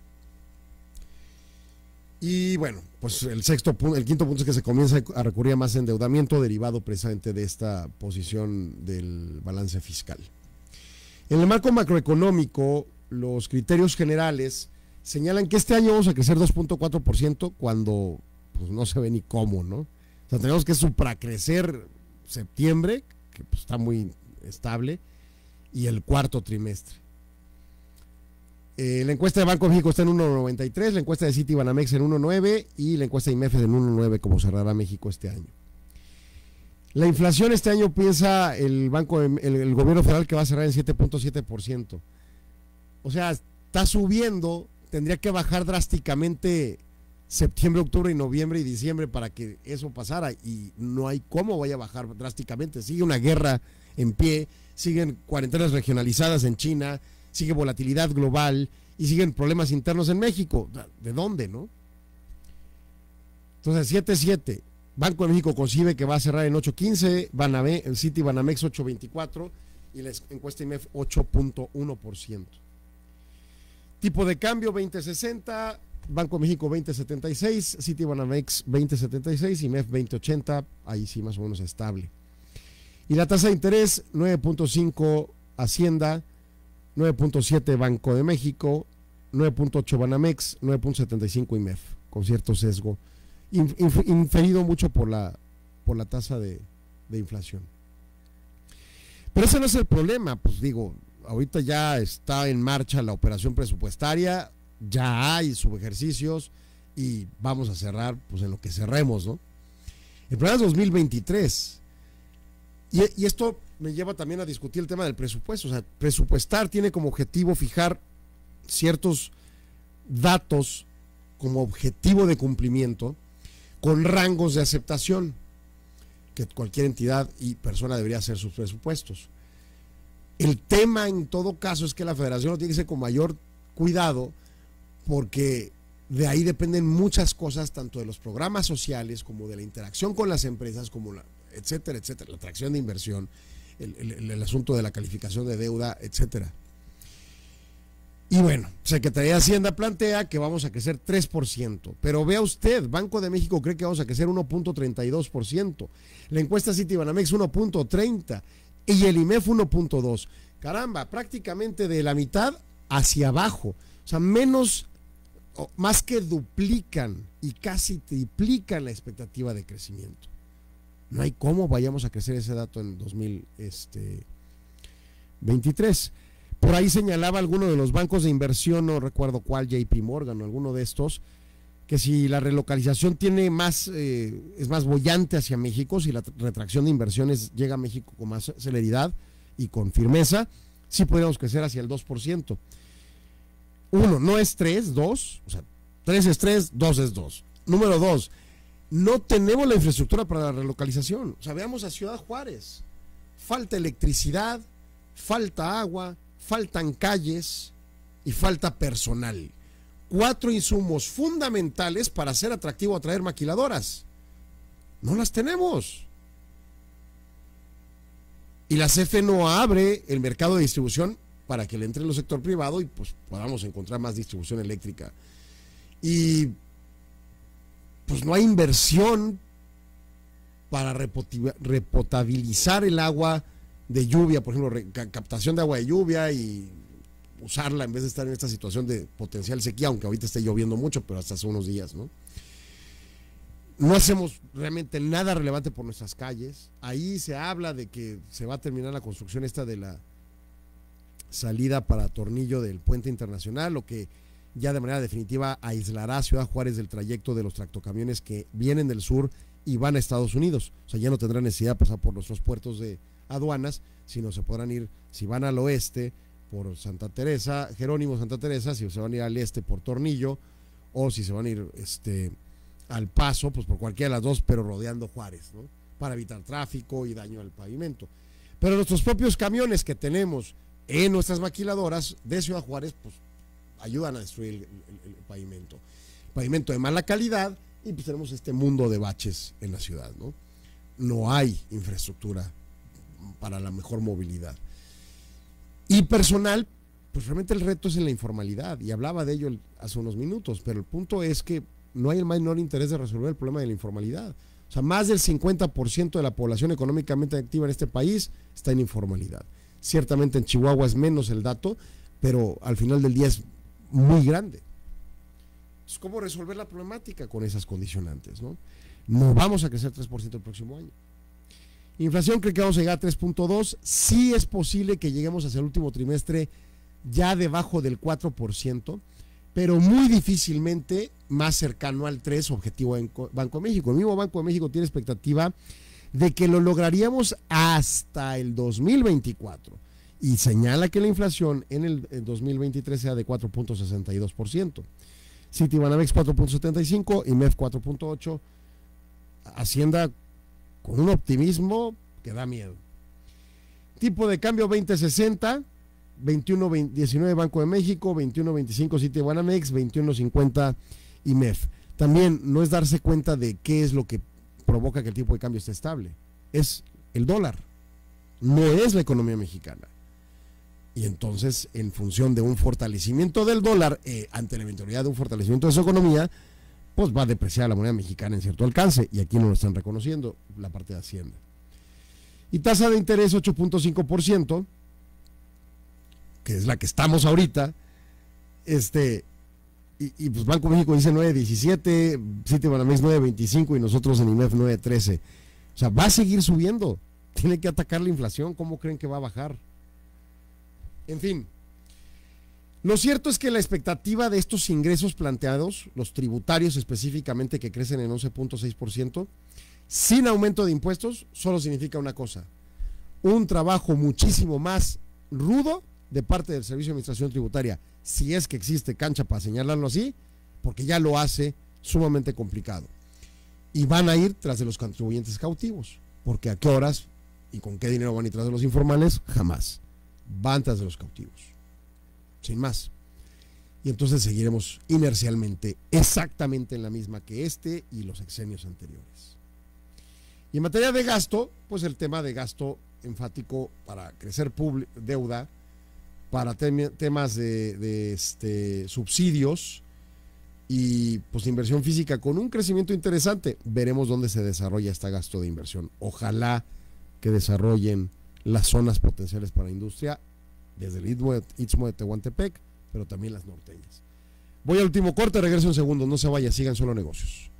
Y bueno, pues el sexto punto, el quinto punto es que se comienza a recurrir a más endeudamiento derivado precisamente de esta posición del balance fiscal. En el marco macroeconómico, los criterios generales señalan que este año vamos a crecer dos punto cuatro por ciento cuando pues no se ve ni cómo, ¿no? O sea, tenemos que supracrecer septiembre, que pues, está muy estable, y el cuarto trimestre. Eh, la encuesta de Banco de México está en uno punto noventa y tres, la encuesta de Citibanamex en uno punto nueve y la encuesta de I M E F en uno punto nueve, como cerrará México este año. La inflación este año piensa el banco, el, el gobierno federal que va a cerrar en siete punto siete por ciento. O sea, está subiendo, tendría que bajar drásticamente septiembre, octubre y noviembre y diciembre para que eso pasara, y no hay cómo vaya a bajar drásticamente. Sigue una guerra en pie, siguen cuarentenas regionalizadas en China, sigue volatilidad global y siguen problemas internos en México. ¿De dónde, no? Entonces, siete punto siete. Banco de México concibe que va a cerrar en ocho punto quince, Baname, el Citibanamex ocho punto veinticuatro y la encuesta I M E F ocho punto uno por ciento. Tipo de cambio veinte sesenta, Banco de México veinte setenta y seis, Citibanamex veinte setenta y seis y I M E F veinte ochenta, ahí sí más o menos estable. Y la tasa de interés nueve punto cinco Hacienda, nueve punto siete Banco de México, nueve punto ocho Banamex, nueve punto setenta y cinco I M E F, con cierto sesgo, inf inferido mucho por la, por la tasa de, de inflación. Pero ese no es el problema, pues digo, ahorita ya está en marcha la operación presupuestaria, ya hay subejercicios y vamos a cerrar pues en lo que cerremos, ¿no? El programa es dos mil veintitrés y, y esto me lleva también a discutir el tema del presupuesto. O sea, presupuestar tiene como objetivo fijar ciertos datos como objetivo de cumplimiento con rangos de aceptación que cualquier entidad y persona debería hacer sus presupuestos. El tema en todo caso es que la federación lo tiene que hacer con mayor cuidado, porque de ahí dependen muchas cosas, tanto de los programas sociales como de la interacción con las empresas, como la, etcétera, etcétera, la atracción de inversión, el, el, el asunto de la calificación de deuda, etcétera. Y bueno, Secretaría de Hacienda plantea que vamos a crecer tres por ciento, pero vea usted, Banco de México cree que vamos a crecer uno punto treinta y dos por ciento, la encuesta Citibanamex uno punto treinta y el I M E F uno punto dos. Caramba, prácticamente de la mitad hacia abajo, o sea, menos, más que duplican y casi triplican la expectativa de crecimiento. No hay cómo vayamos a crecer ese dato en dos mil veintitrés. Por ahí señalaba alguno de los bancos de inversión, no recuerdo cuál, J P Morgan o alguno de estos, que si la relocalización tiene más, eh, es más boyante hacia México, si la retracción de inversiones llega a México con más celeridad y con firmeza, sí podríamos crecer hacia el dos por ciento. Uno, no es tres, dos, o sea, tres es tres, dos es dos. Número dos, no tenemos la infraestructura para la relocalización. O sea, veamos a Ciudad Juárez, falta electricidad, falta agua, faltan calles y falta personal. Cuatro insumos fundamentales para hacer atractivo atraer maquiladoras. No las tenemos. Y la C F E no abre el mercado de distribución para que le entre en el sector privado y pues podamos encontrar más distribución eléctrica. Y pues no hay inversión para repotabilizar el agua de lluvia, por ejemplo, captación de agua de lluvia y usarla en vez de estar en esta situación de potencial sequía, aunque ahorita esté lloviendo mucho, pero hasta hace unos días, ¿no? No hacemos realmente nada relevante por nuestras calles. Ahí se habla de que se va a terminar la construcción esta de la salida para Tornillo del puente internacional, lo que ya de manera definitiva aislará a Ciudad Juárez del trayecto de los tractocamiones que vienen del sur y van a Estados Unidos. O sea, ya no tendrán necesidad de pasar por nuestros puertos de aduanas, sino se podrán ir, si van al oeste por Santa Teresa, Jerónimo Santa Teresa, si se van a ir al este por Tornillo, o si se van a ir este al Paso, pues por cualquiera de las dos, pero rodeando Juárez, ¿no? Para evitar tráfico y daño al pavimento. Pero nuestros propios camiones que tenemos en nuestras maquiladoras de Ciudad Juárez, pues ayudan a destruir el, el, el pavimento. Pavimento de mala calidad, y pues tenemos este mundo de baches en la ciudad, ¿no? No hay infraestructura para la mejor movilidad. Y personal, pues realmente el reto es en la informalidad, y hablaba de ello hace unos minutos, pero el punto es que no hay el menor interés de resolver el problema de la informalidad. O sea, más del cincuenta por ciento de la población económicamente activa en este país está en informalidad. Ciertamente en Chihuahua es menos el dato, pero al final del día es muy grande. Entonces, ¿cómo resolver la problemática con esas condicionantes, no? No vamos a crecer tres por ciento el próximo año. Inflación, creo que vamos a llegar a tres punto dos. Sí es posible que lleguemos hacia el último trimestre ya debajo del cuatro por ciento, pero muy difícilmente más cercano al tres, objetivo en Banco de México. El mismo Banco de México tiene expectativa de que lo lograríamos hasta el dos mil veinticuatro y señala que la inflación en el en dos mil veintitrés sea de cuatro punto sesenta y dos por ciento. Citibanamex cuatro punto setenta y cinco, I M E F cuatro punto ocho, Hacienda con un optimismo que da miedo. Tipo de cambio veinte sesenta, veintiuno diecinueve Banco de México, veintiuno veinticinco Citibanamex, veintiuno cincuenta I M E F. También no es darse cuenta de qué es lo que provoca que el tipo de cambio esté estable. Es el dólar, no es la economía mexicana. Y entonces, en función de un fortalecimiento del dólar, eh, ante la eventualidad de un fortalecimiento de su economía, pues va a depreciar la moneda mexicana en cierto alcance, y aquí no lo están reconociendo la parte de Hacienda. Y tasa de interés ocho punto cinco por ciento, que es la que estamos ahorita, este, y, y pues Banco de México dice nueve diecisiete, Citibanamex nueve veinticinco y nosotros en I M E F nueve trece. O sea, va a seguir subiendo, tiene que atacar la inflación. ¿Cómo creen que va a bajar? En fin, lo cierto es que la expectativa de estos ingresos planteados, los tributarios específicamente que crecen en once punto seis por ciento, sin aumento de impuestos, solo significa una cosa: un trabajo muchísimo más rudo de parte del Servicio de Administración Tributaria, si es que existe cancha para señalarlo así, porque ya lo hace sumamente complicado. Y van a ir tras de los contribuyentes cautivos, porque a qué horas y con qué dinero van a ir tras de los informales, jamás. Van tras de los cautivos, sin más. Y entonces seguiremos inercialmente exactamente en la misma que este y los sexenios anteriores. Y en materia de gasto, pues el tema de gasto enfático para crecer deuda, para tem temas de, de este, subsidios y pues inversión física con un crecimiento interesante. Veremos dónde se desarrolla este gasto de inversión. Ojalá que desarrollen las zonas potenciales para industria, desde el Istmo de Tehuantepec, pero también las norteñas. Voy al último corte, regreso en segundos, no se vaya, sigan Solo Negocios.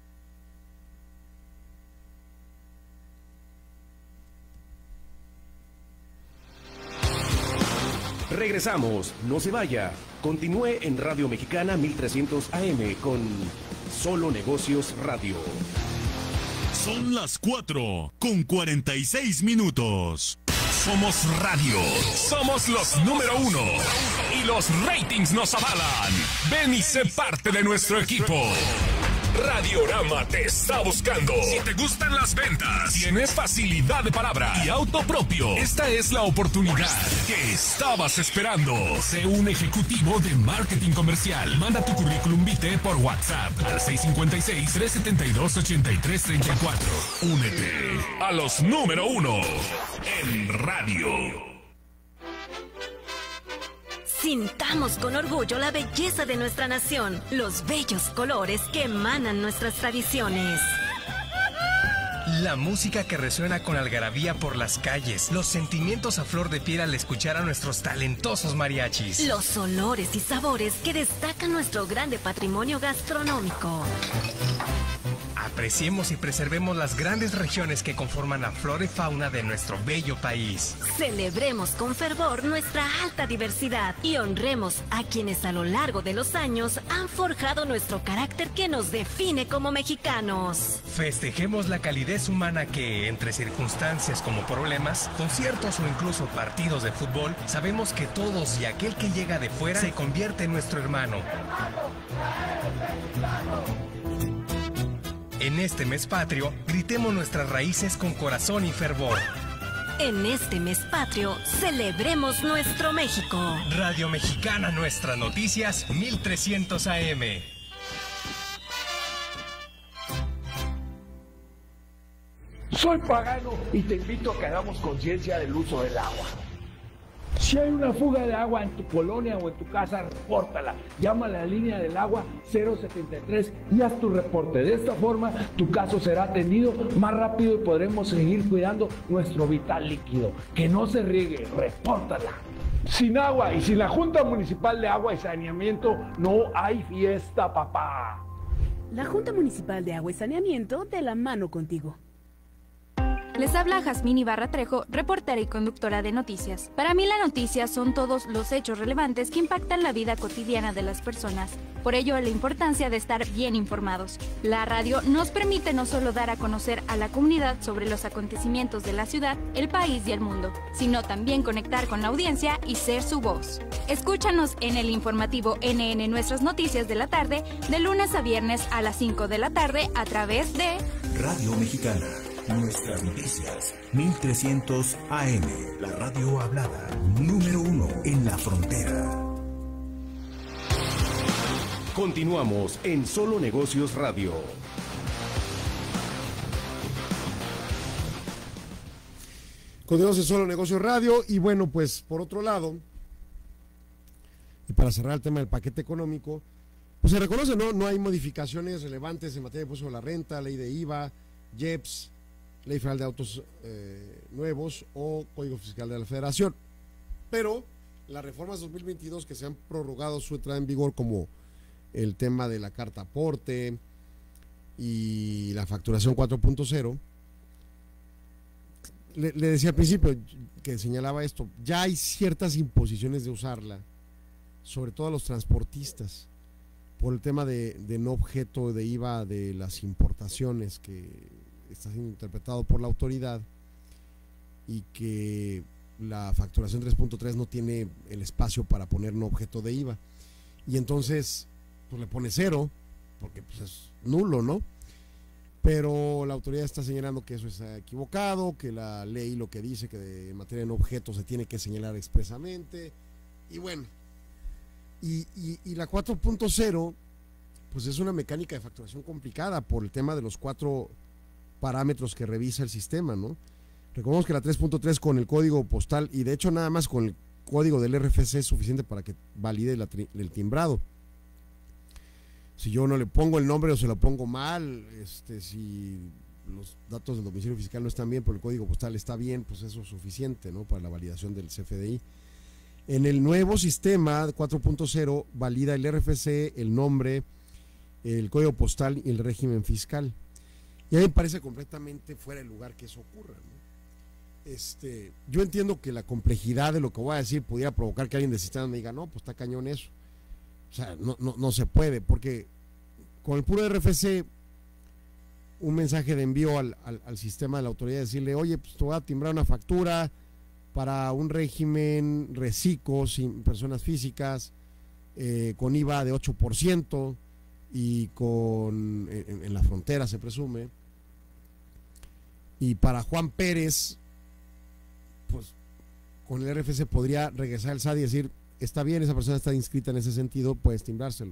Regresamos, no se vaya. Continúe en Radio Mexicana mil trescientos A M con Solo Negocios Radio. Son las cuatro con cuarenta y seis minutos. Somos radio. Somos los número uno. Y los ratings nos avalan. Ven y sé parte de nuestro equipo. Radiorama te está buscando. Si te gustan las ventas, tienes facilidad de palabra y auto propio, esta es la oportunidad que estabas esperando. Sé un ejecutivo de marketing comercial. Manda tu currículum vitae por WhatsApp al seis cinco seis, tres siete dos, ocho tres tres cuatro. Únete a los número uno en radio. Sintamos con orgullo la belleza de nuestra nación, los bellos colores que emanan nuestras tradiciones. La música que resuena con algarabía por las calles, los sentimientos a flor de piel al escuchar a nuestros talentosos mariachis. Los olores y sabores que destacan nuestro grande patrimonio gastronómico. Apreciemos y preservemos las grandes regiones que conforman la flora y fauna de nuestro bello país. Celebremos con fervor nuestra alta diversidad y honremos a quienes a lo largo de los años han forjado nuestro carácter que nos define como mexicanos. Festejemos la calidez humana que, entre circunstancias como problemas, conciertos o incluso partidos de fútbol, sabemos que todos y aquel que llega de fuera se convierte en nuestro hermano. En este mes patrio, gritemos nuestras raíces con corazón y fervor. En este mes patrio, celebremos nuestro México. Radio Mexicana, nuestras noticias, mil trescientos A M. Soy Pagano y te invito a que hagamos conciencia del uso del agua. Si hay una fuga de agua en tu colonia o en tu casa, repórtala. Llama a la línea del agua cero setenta y tres y haz tu reporte. De esta forma, tu caso será atendido más rápido y podremos seguir cuidando nuestro vital líquido. Que no se riegue, repórtala. Sin agua y sin la Junta Municipal de Agua y Saneamiento, no hay fiesta, papá. La Junta Municipal de Agua y Saneamiento, de la mano contigo. Les habla Jazmín Ibarra Trejo, reportera y conductora de noticias. Para mí la noticia son todos los hechos relevantes que impactan la vida cotidiana de las personas. Por ello, la importancia de estar bien informados. La radio nos permite no solo dar a conocer a la comunidad sobre los acontecimientos de la ciudad, el país y el mundo, sino también conectar con la audiencia y ser su voz. Escúchanos en el informativo N N Nuestras Noticias de la tarde, de lunes a viernes a las cinco de la tarde a través de Radio Mexicana. Nuestras noticias, mil trescientos A M, la radio hablada, número uno en la frontera. Continuamos en Solo Negocios Radio. Continuamos en Solo Negocios Radio y bueno, pues por otro lado, y para cerrar el tema del paquete económico, pues se reconoce, ¿no? No hay modificaciones relevantes en materia de impuesto a la renta, ley de I V A, I E P S, Ley Federal de Autos eh, Nuevos o Código Fiscal de la Federación. Pero las reformas dos mil veintidós que se han prorrogado su entrada en vigor, como el tema de la carta aporte y la facturación cuatro punto cero, le, le decía al principio que señalaba esto, ya hay ciertas imposiciones de usarla, sobre todo a los transportistas, por el tema de, de no objeto de I V A de las importaciones que está siendo interpretado por la autoridad y que la facturación tres punto tres no tiene el espacio para poner no objeto de I V A. Y entonces, pues le pone cero, porque pues es nulo, ¿no? Pero la autoridad está señalando que eso está equivocado, que la ley lo que dice que de, en materia de no objeto se tiene que señalar expresamente, y bueno, y, y, y la cuatro punto cero pues es una mecánica de facturación complicada por el tema de los cuatro parámetros que revisa el sistema, ¿no? Recordemos que la tres punto tres con el código postal, y de hecho nada más con el código del R F C es suficiente para que valide la, el timbrado. Si yo no le pongo el nombre o se lo pongo mal, este, si los datos del domicilio fiscal no están bien, pero el código postal está bien, pues eso es suficiente, ¿no? Para la validación del C F D I. En el nuevo sistema cuatro punto cero valida el R F C, el nombre, el código postal y el régimen fiscal. Y a mí me parece completamente fuera de lugar que eso ocurra, ¿no? Este, yo entiendo que la complejidad de lo que voy a decir pudiera provocar que alguien del sistema me diga, no, pues está cañón eso. O sea, no, no, no se puede, porque con el puro R F C, un mensaje de envío al, al, al sistema de la autoridad, decirle, oye, pues te voy a timbrar una factura para un régimen reciclo sin personas físicas, eh, con I V A de ocho por ciento y con en, en la frontera se presume, y para Juan Pérez, pues con el R F C podría regresar al S A D y decir, está bien, esa persona está inscrita en ese sentido, puedes timbrárselo.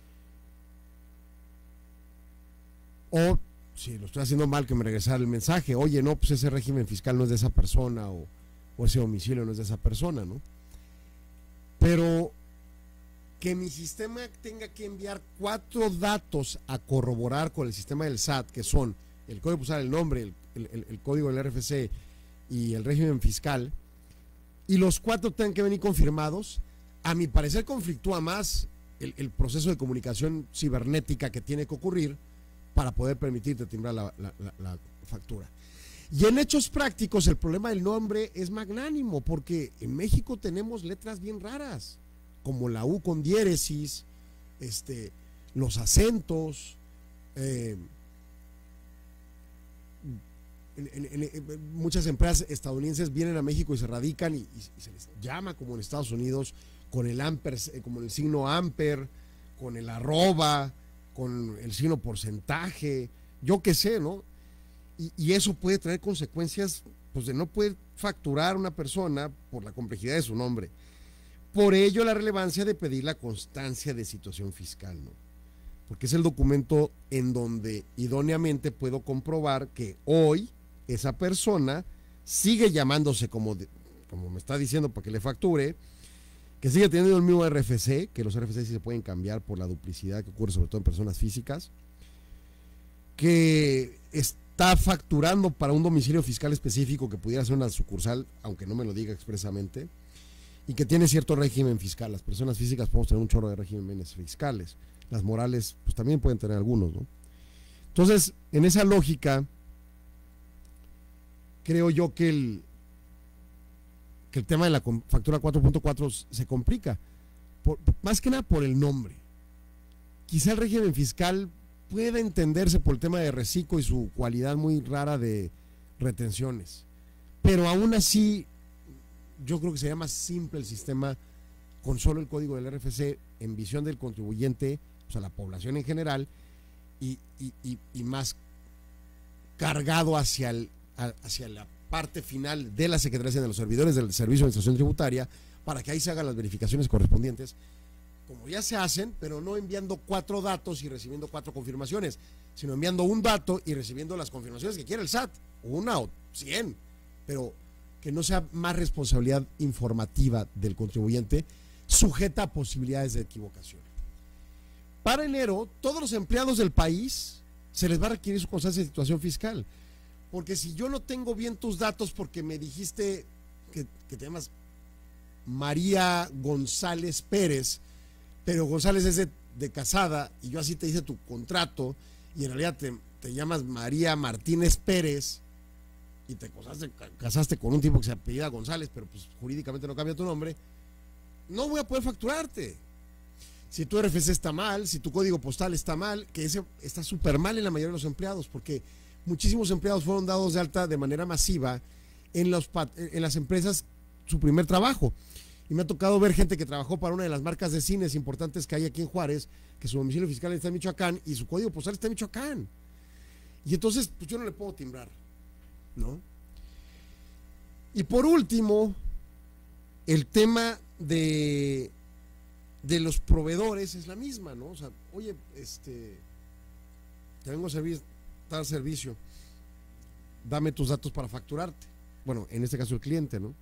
O si lo estoy haciendo mal, que me regresara el mensaje, oye, no, pues ese régimen fiscal no es de esa persona, o, o ese domicilio no es de esa persona, ¿no? Pero que mi sistema tenga que enviar cuatro datos a corroborar con el sistema del S A T, que son el código postal, el nombre, el, el, el código del R F C y el régimen fiscal, y los cuatro tengan que venir confirmados, a mi parecer conflictúa más el, el proceso de comunicación cibernética que tiene que ocurrir para poder permitirte timbrar la, la, la, la factura. Y en hechos prácticos el problema del nombre es magnánimo, porque en México tenemos letras bien raras, como la U con diéresis, este, los acentos, eh, En, en, en, muchas empresas estadounidenses vienen a México y se radican y, y, y se les llama como en Estados Unidos con el amper, como el signo amper, con el arroba, con el signo porcentaje, yo qué sé, ¿no? Y, y eso puede traer consecuencias, pues, de no poder facturar a una persona por la complejidad de su nombre. Por ello la relevancia de pedir la constancia de situación fiscal, ¿no? Porque es el documento en donde idóneamente puedo comprobar que hoy esa persona sigue llamándose como, de, como me está diciendo para que le facture, que sigue teniendo el mismo R F C, que los R F C sí se pueden cambiar por la duplicidad que ocurre sobre todo en personas físicas, que está facturando para un domicilio fiscal específico que pudiera ser una sucursal, aunque no me lo diga expresamente, y que tiene cierto régimen fiscal. Las personas físicas podemos tener un chorro de regímenes fiscales, las morales pues también pueden tener algunos, ¿no? Entonces, en esa lógica, creo yo que el, que el tema de la factura cuatro punto cuatro se complica, por, más que nada por el nombre. Quizá el régimen fiscal pueda entenderse por el tema de reciclo y su cualidad muy rara de retenciones, pero aún así yo creo que sería más simple el sistema con solo el código del R F C en visión del contribuyente, o sea, la población en general, y, y, y, y más cargado hacia, el, hacia la parte final de la Secretaría de los servidores del Servicio de Administración Tributaria, para que ahí se hagan las verificaciones correspondientes, como ya se hacen, pero no enviando cuatro datos y recibiendo cuatro confirmaciones, sino enviando un dato y recibiendo las confirmaciones que quiere el S A T, una o cien, pero que no sea más responsabilidad informativa del contribuyente, sujeta a posibilidades de equivocación. Para enero, todos los empleados del país se les va a requerir su constancia de situación fiscal, porque si yo no tengo bien tus datos porque me dijiste que, que te llamas María González Pérez, pero González es de, de casada y yo así te hice tu contrato y en realidad te, te llamas María Martínez Pérez, y te casaste, casaste con un tipo que se apellida González, pero pues jurídicamente no cambia tu nombre, no voy a poder facturarte. Si tu R F C está mal, si tu código postal está mal, que ese está súper mal en la mayoría de los empleados, porque muchísimos empleados fueron dados de alta de manera masiva en, los, en las empresas, su primer trabajo. Y me ha tocado ver gente que trabajó para una de las marcas de cines importantes que hay aquí en Juárez, que su domicilio fiscal está en Michoacán y su código postal está en Michoacán. Y entonces, pues yo no le puedo timbrar, ¿no? Y por último, el tema de, de los proveedores es la misma, ¿no? O sea, oye, este, te vengo a servir, dar servicio, dame tus datos para facturarte. Bueno, en este caso el cliente, ¿no?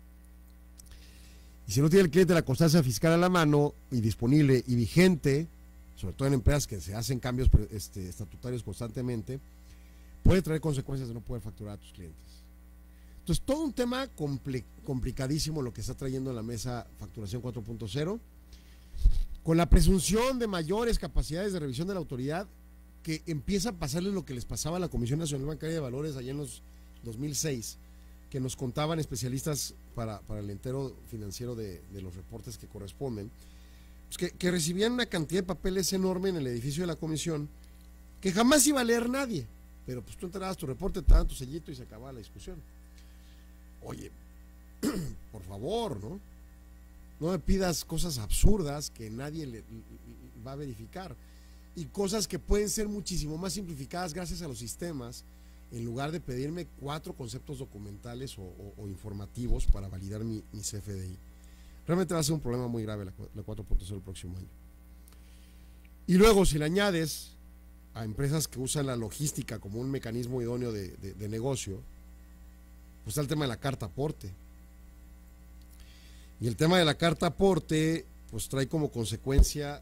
Y si no tiene el cliente la constancia fiscal a la mano y disponible y vigente, sobre todo en empresas que se hacen cambios este, estatutarios constantemente, puede traer consecuencias de no poder facturar a tus clientes. Entonces, todo un tema compli complicadísimo lo que está trayendo en la mesa Facturación cuatro punto cero, con la presunción de mayores capacidades de revisión de la autoridad, que empieza a pasarles lo que les pasaba a la Comisión Nacional Bancaria de Valores allá en los dos mil seis, que nos contaban especialistas para, para el entero financiero de, de los reportes que corresponden, pues que, que recibían una cantidad de papeles enorme en el edificio de la comisión que jamás iba a leer nadie, pero pues tú entregabas tu reporte, te daban tu sellito y se acababa la discusión. Oye, por favor, ¿no? No me pidas cosas absurdas que nadie le, le, le va a verificar, y cosas que pueden ser muchísimo más simplificadas gracias a los sistemas, en lugar de pedirme cuatro conceptos documentales o, o, o informativos para validar mi, mi C F D I. Realmente va a ser un problema muy grave la, la cuatro punto cero el próximo año. Y luego, si le añades a empresas que usan la logística como un mecanismo idóneo de, de, de negocio, pues está el tema de la carta aporte. Y el tema de la carta aporte, pues trae como consecuencia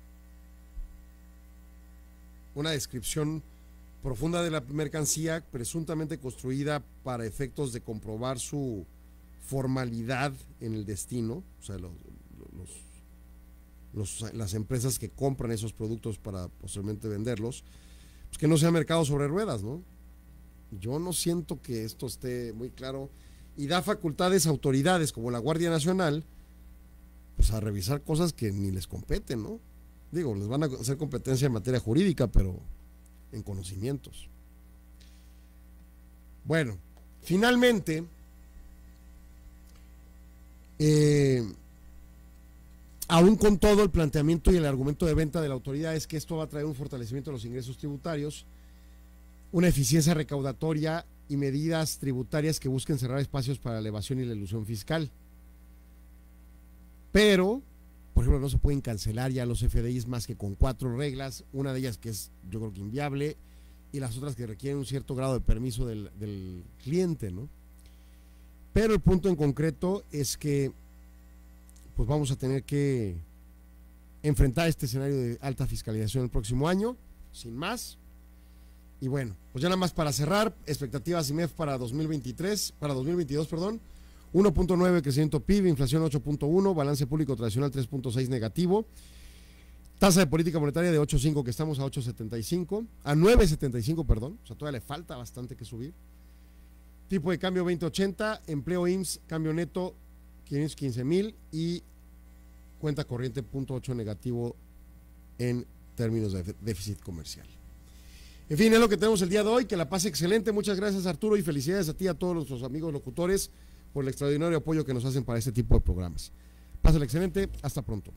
una descripción profunda de la mercancía presuntamente construida para efectos de comprobar su formalidad en el destino, o sea, los, los, los, las empresas que compran esos productos para posteriormente venderlos, pues que no sea mercado sobre ruedas, ¿no? Yo no siento que esto esté muy claro, y da facultades a autoridades como la Guardia Nacional, pues a revisar cosas que ni les competen, ¿no? Digo, les van a hacer competencia en materia jurídica, pero en conocimientos. Bueno, finalmente, eh, aún con todo el planteamiento y el argumento de venta de la autoridad es que esto va a traer un fortalecimiento de los ingresos tributarios, una eficiencia recaudatoria y medidas tributarias que busquen cerrar espacios para la evasión y la elusión fiscal. Pero, por ejemplo, no se pueden cancelar ya los F D Is más que con cuatro reglas, una de ellas que es, yo creo que inviable, y las otras que requieren un cierto grado de permiso del, del cliente, ¿no? Pero el punto en concreto es que pues vamos a tener que enfrentar este escenario de alta fiscalización el próximo año, sin más. Y bueno, pues ya nada más para cerrar, expectativas I M E F para dos mil veintitrés, para dos mil veintidós, perdón, uno punto nueve crecimiento P I B, inflación ocho punto uno, balance público tradicional tres punto seis negativo, tasa de política monetaria de ocho punto cinco, que estamos a ocho punto setenta y cinco, a nueve punto setenta y cinco, perdón, o sea, todavía le falta bastante que subir. Tipo de cambio veinte ochenta, empleo I M S S, cambio neto quinientos quince mil y cuenta corriente punto ocho negativo en términos de déficit comercial. En fin, es lo que tenemos el día de hoy, que la pase excelente, muchas gracias Arturo y felicidades a ti y a todos nuestros amigos locutores por el extraordinario apoyo que nos hacen para este tipo de programas. Pásale excelente, hasta pronto.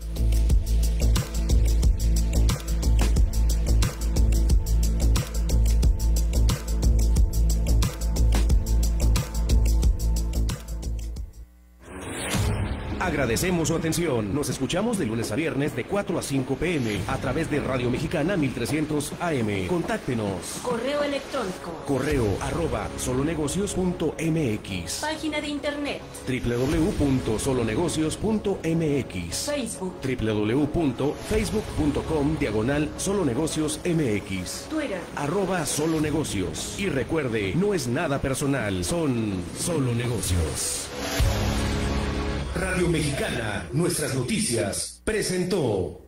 Agradecemos su atención. Nos escuchamos de lunes a viernes de cuatro a cinco p m a través de Radio Mexicana mil trescientos A M. Contáctenos. Correo electrónico. Correo arroba solonegocios punto m x. Página de internet. w w w punto solonegocios punto m x. Facebook. w w w punto facebook punto com diagonal solonegocios m x. Twitter. Arroba solonegocios. Y recuerde, no es nada personal, son solo negocios. Radio Mexicana, nuestras noticias, presentó.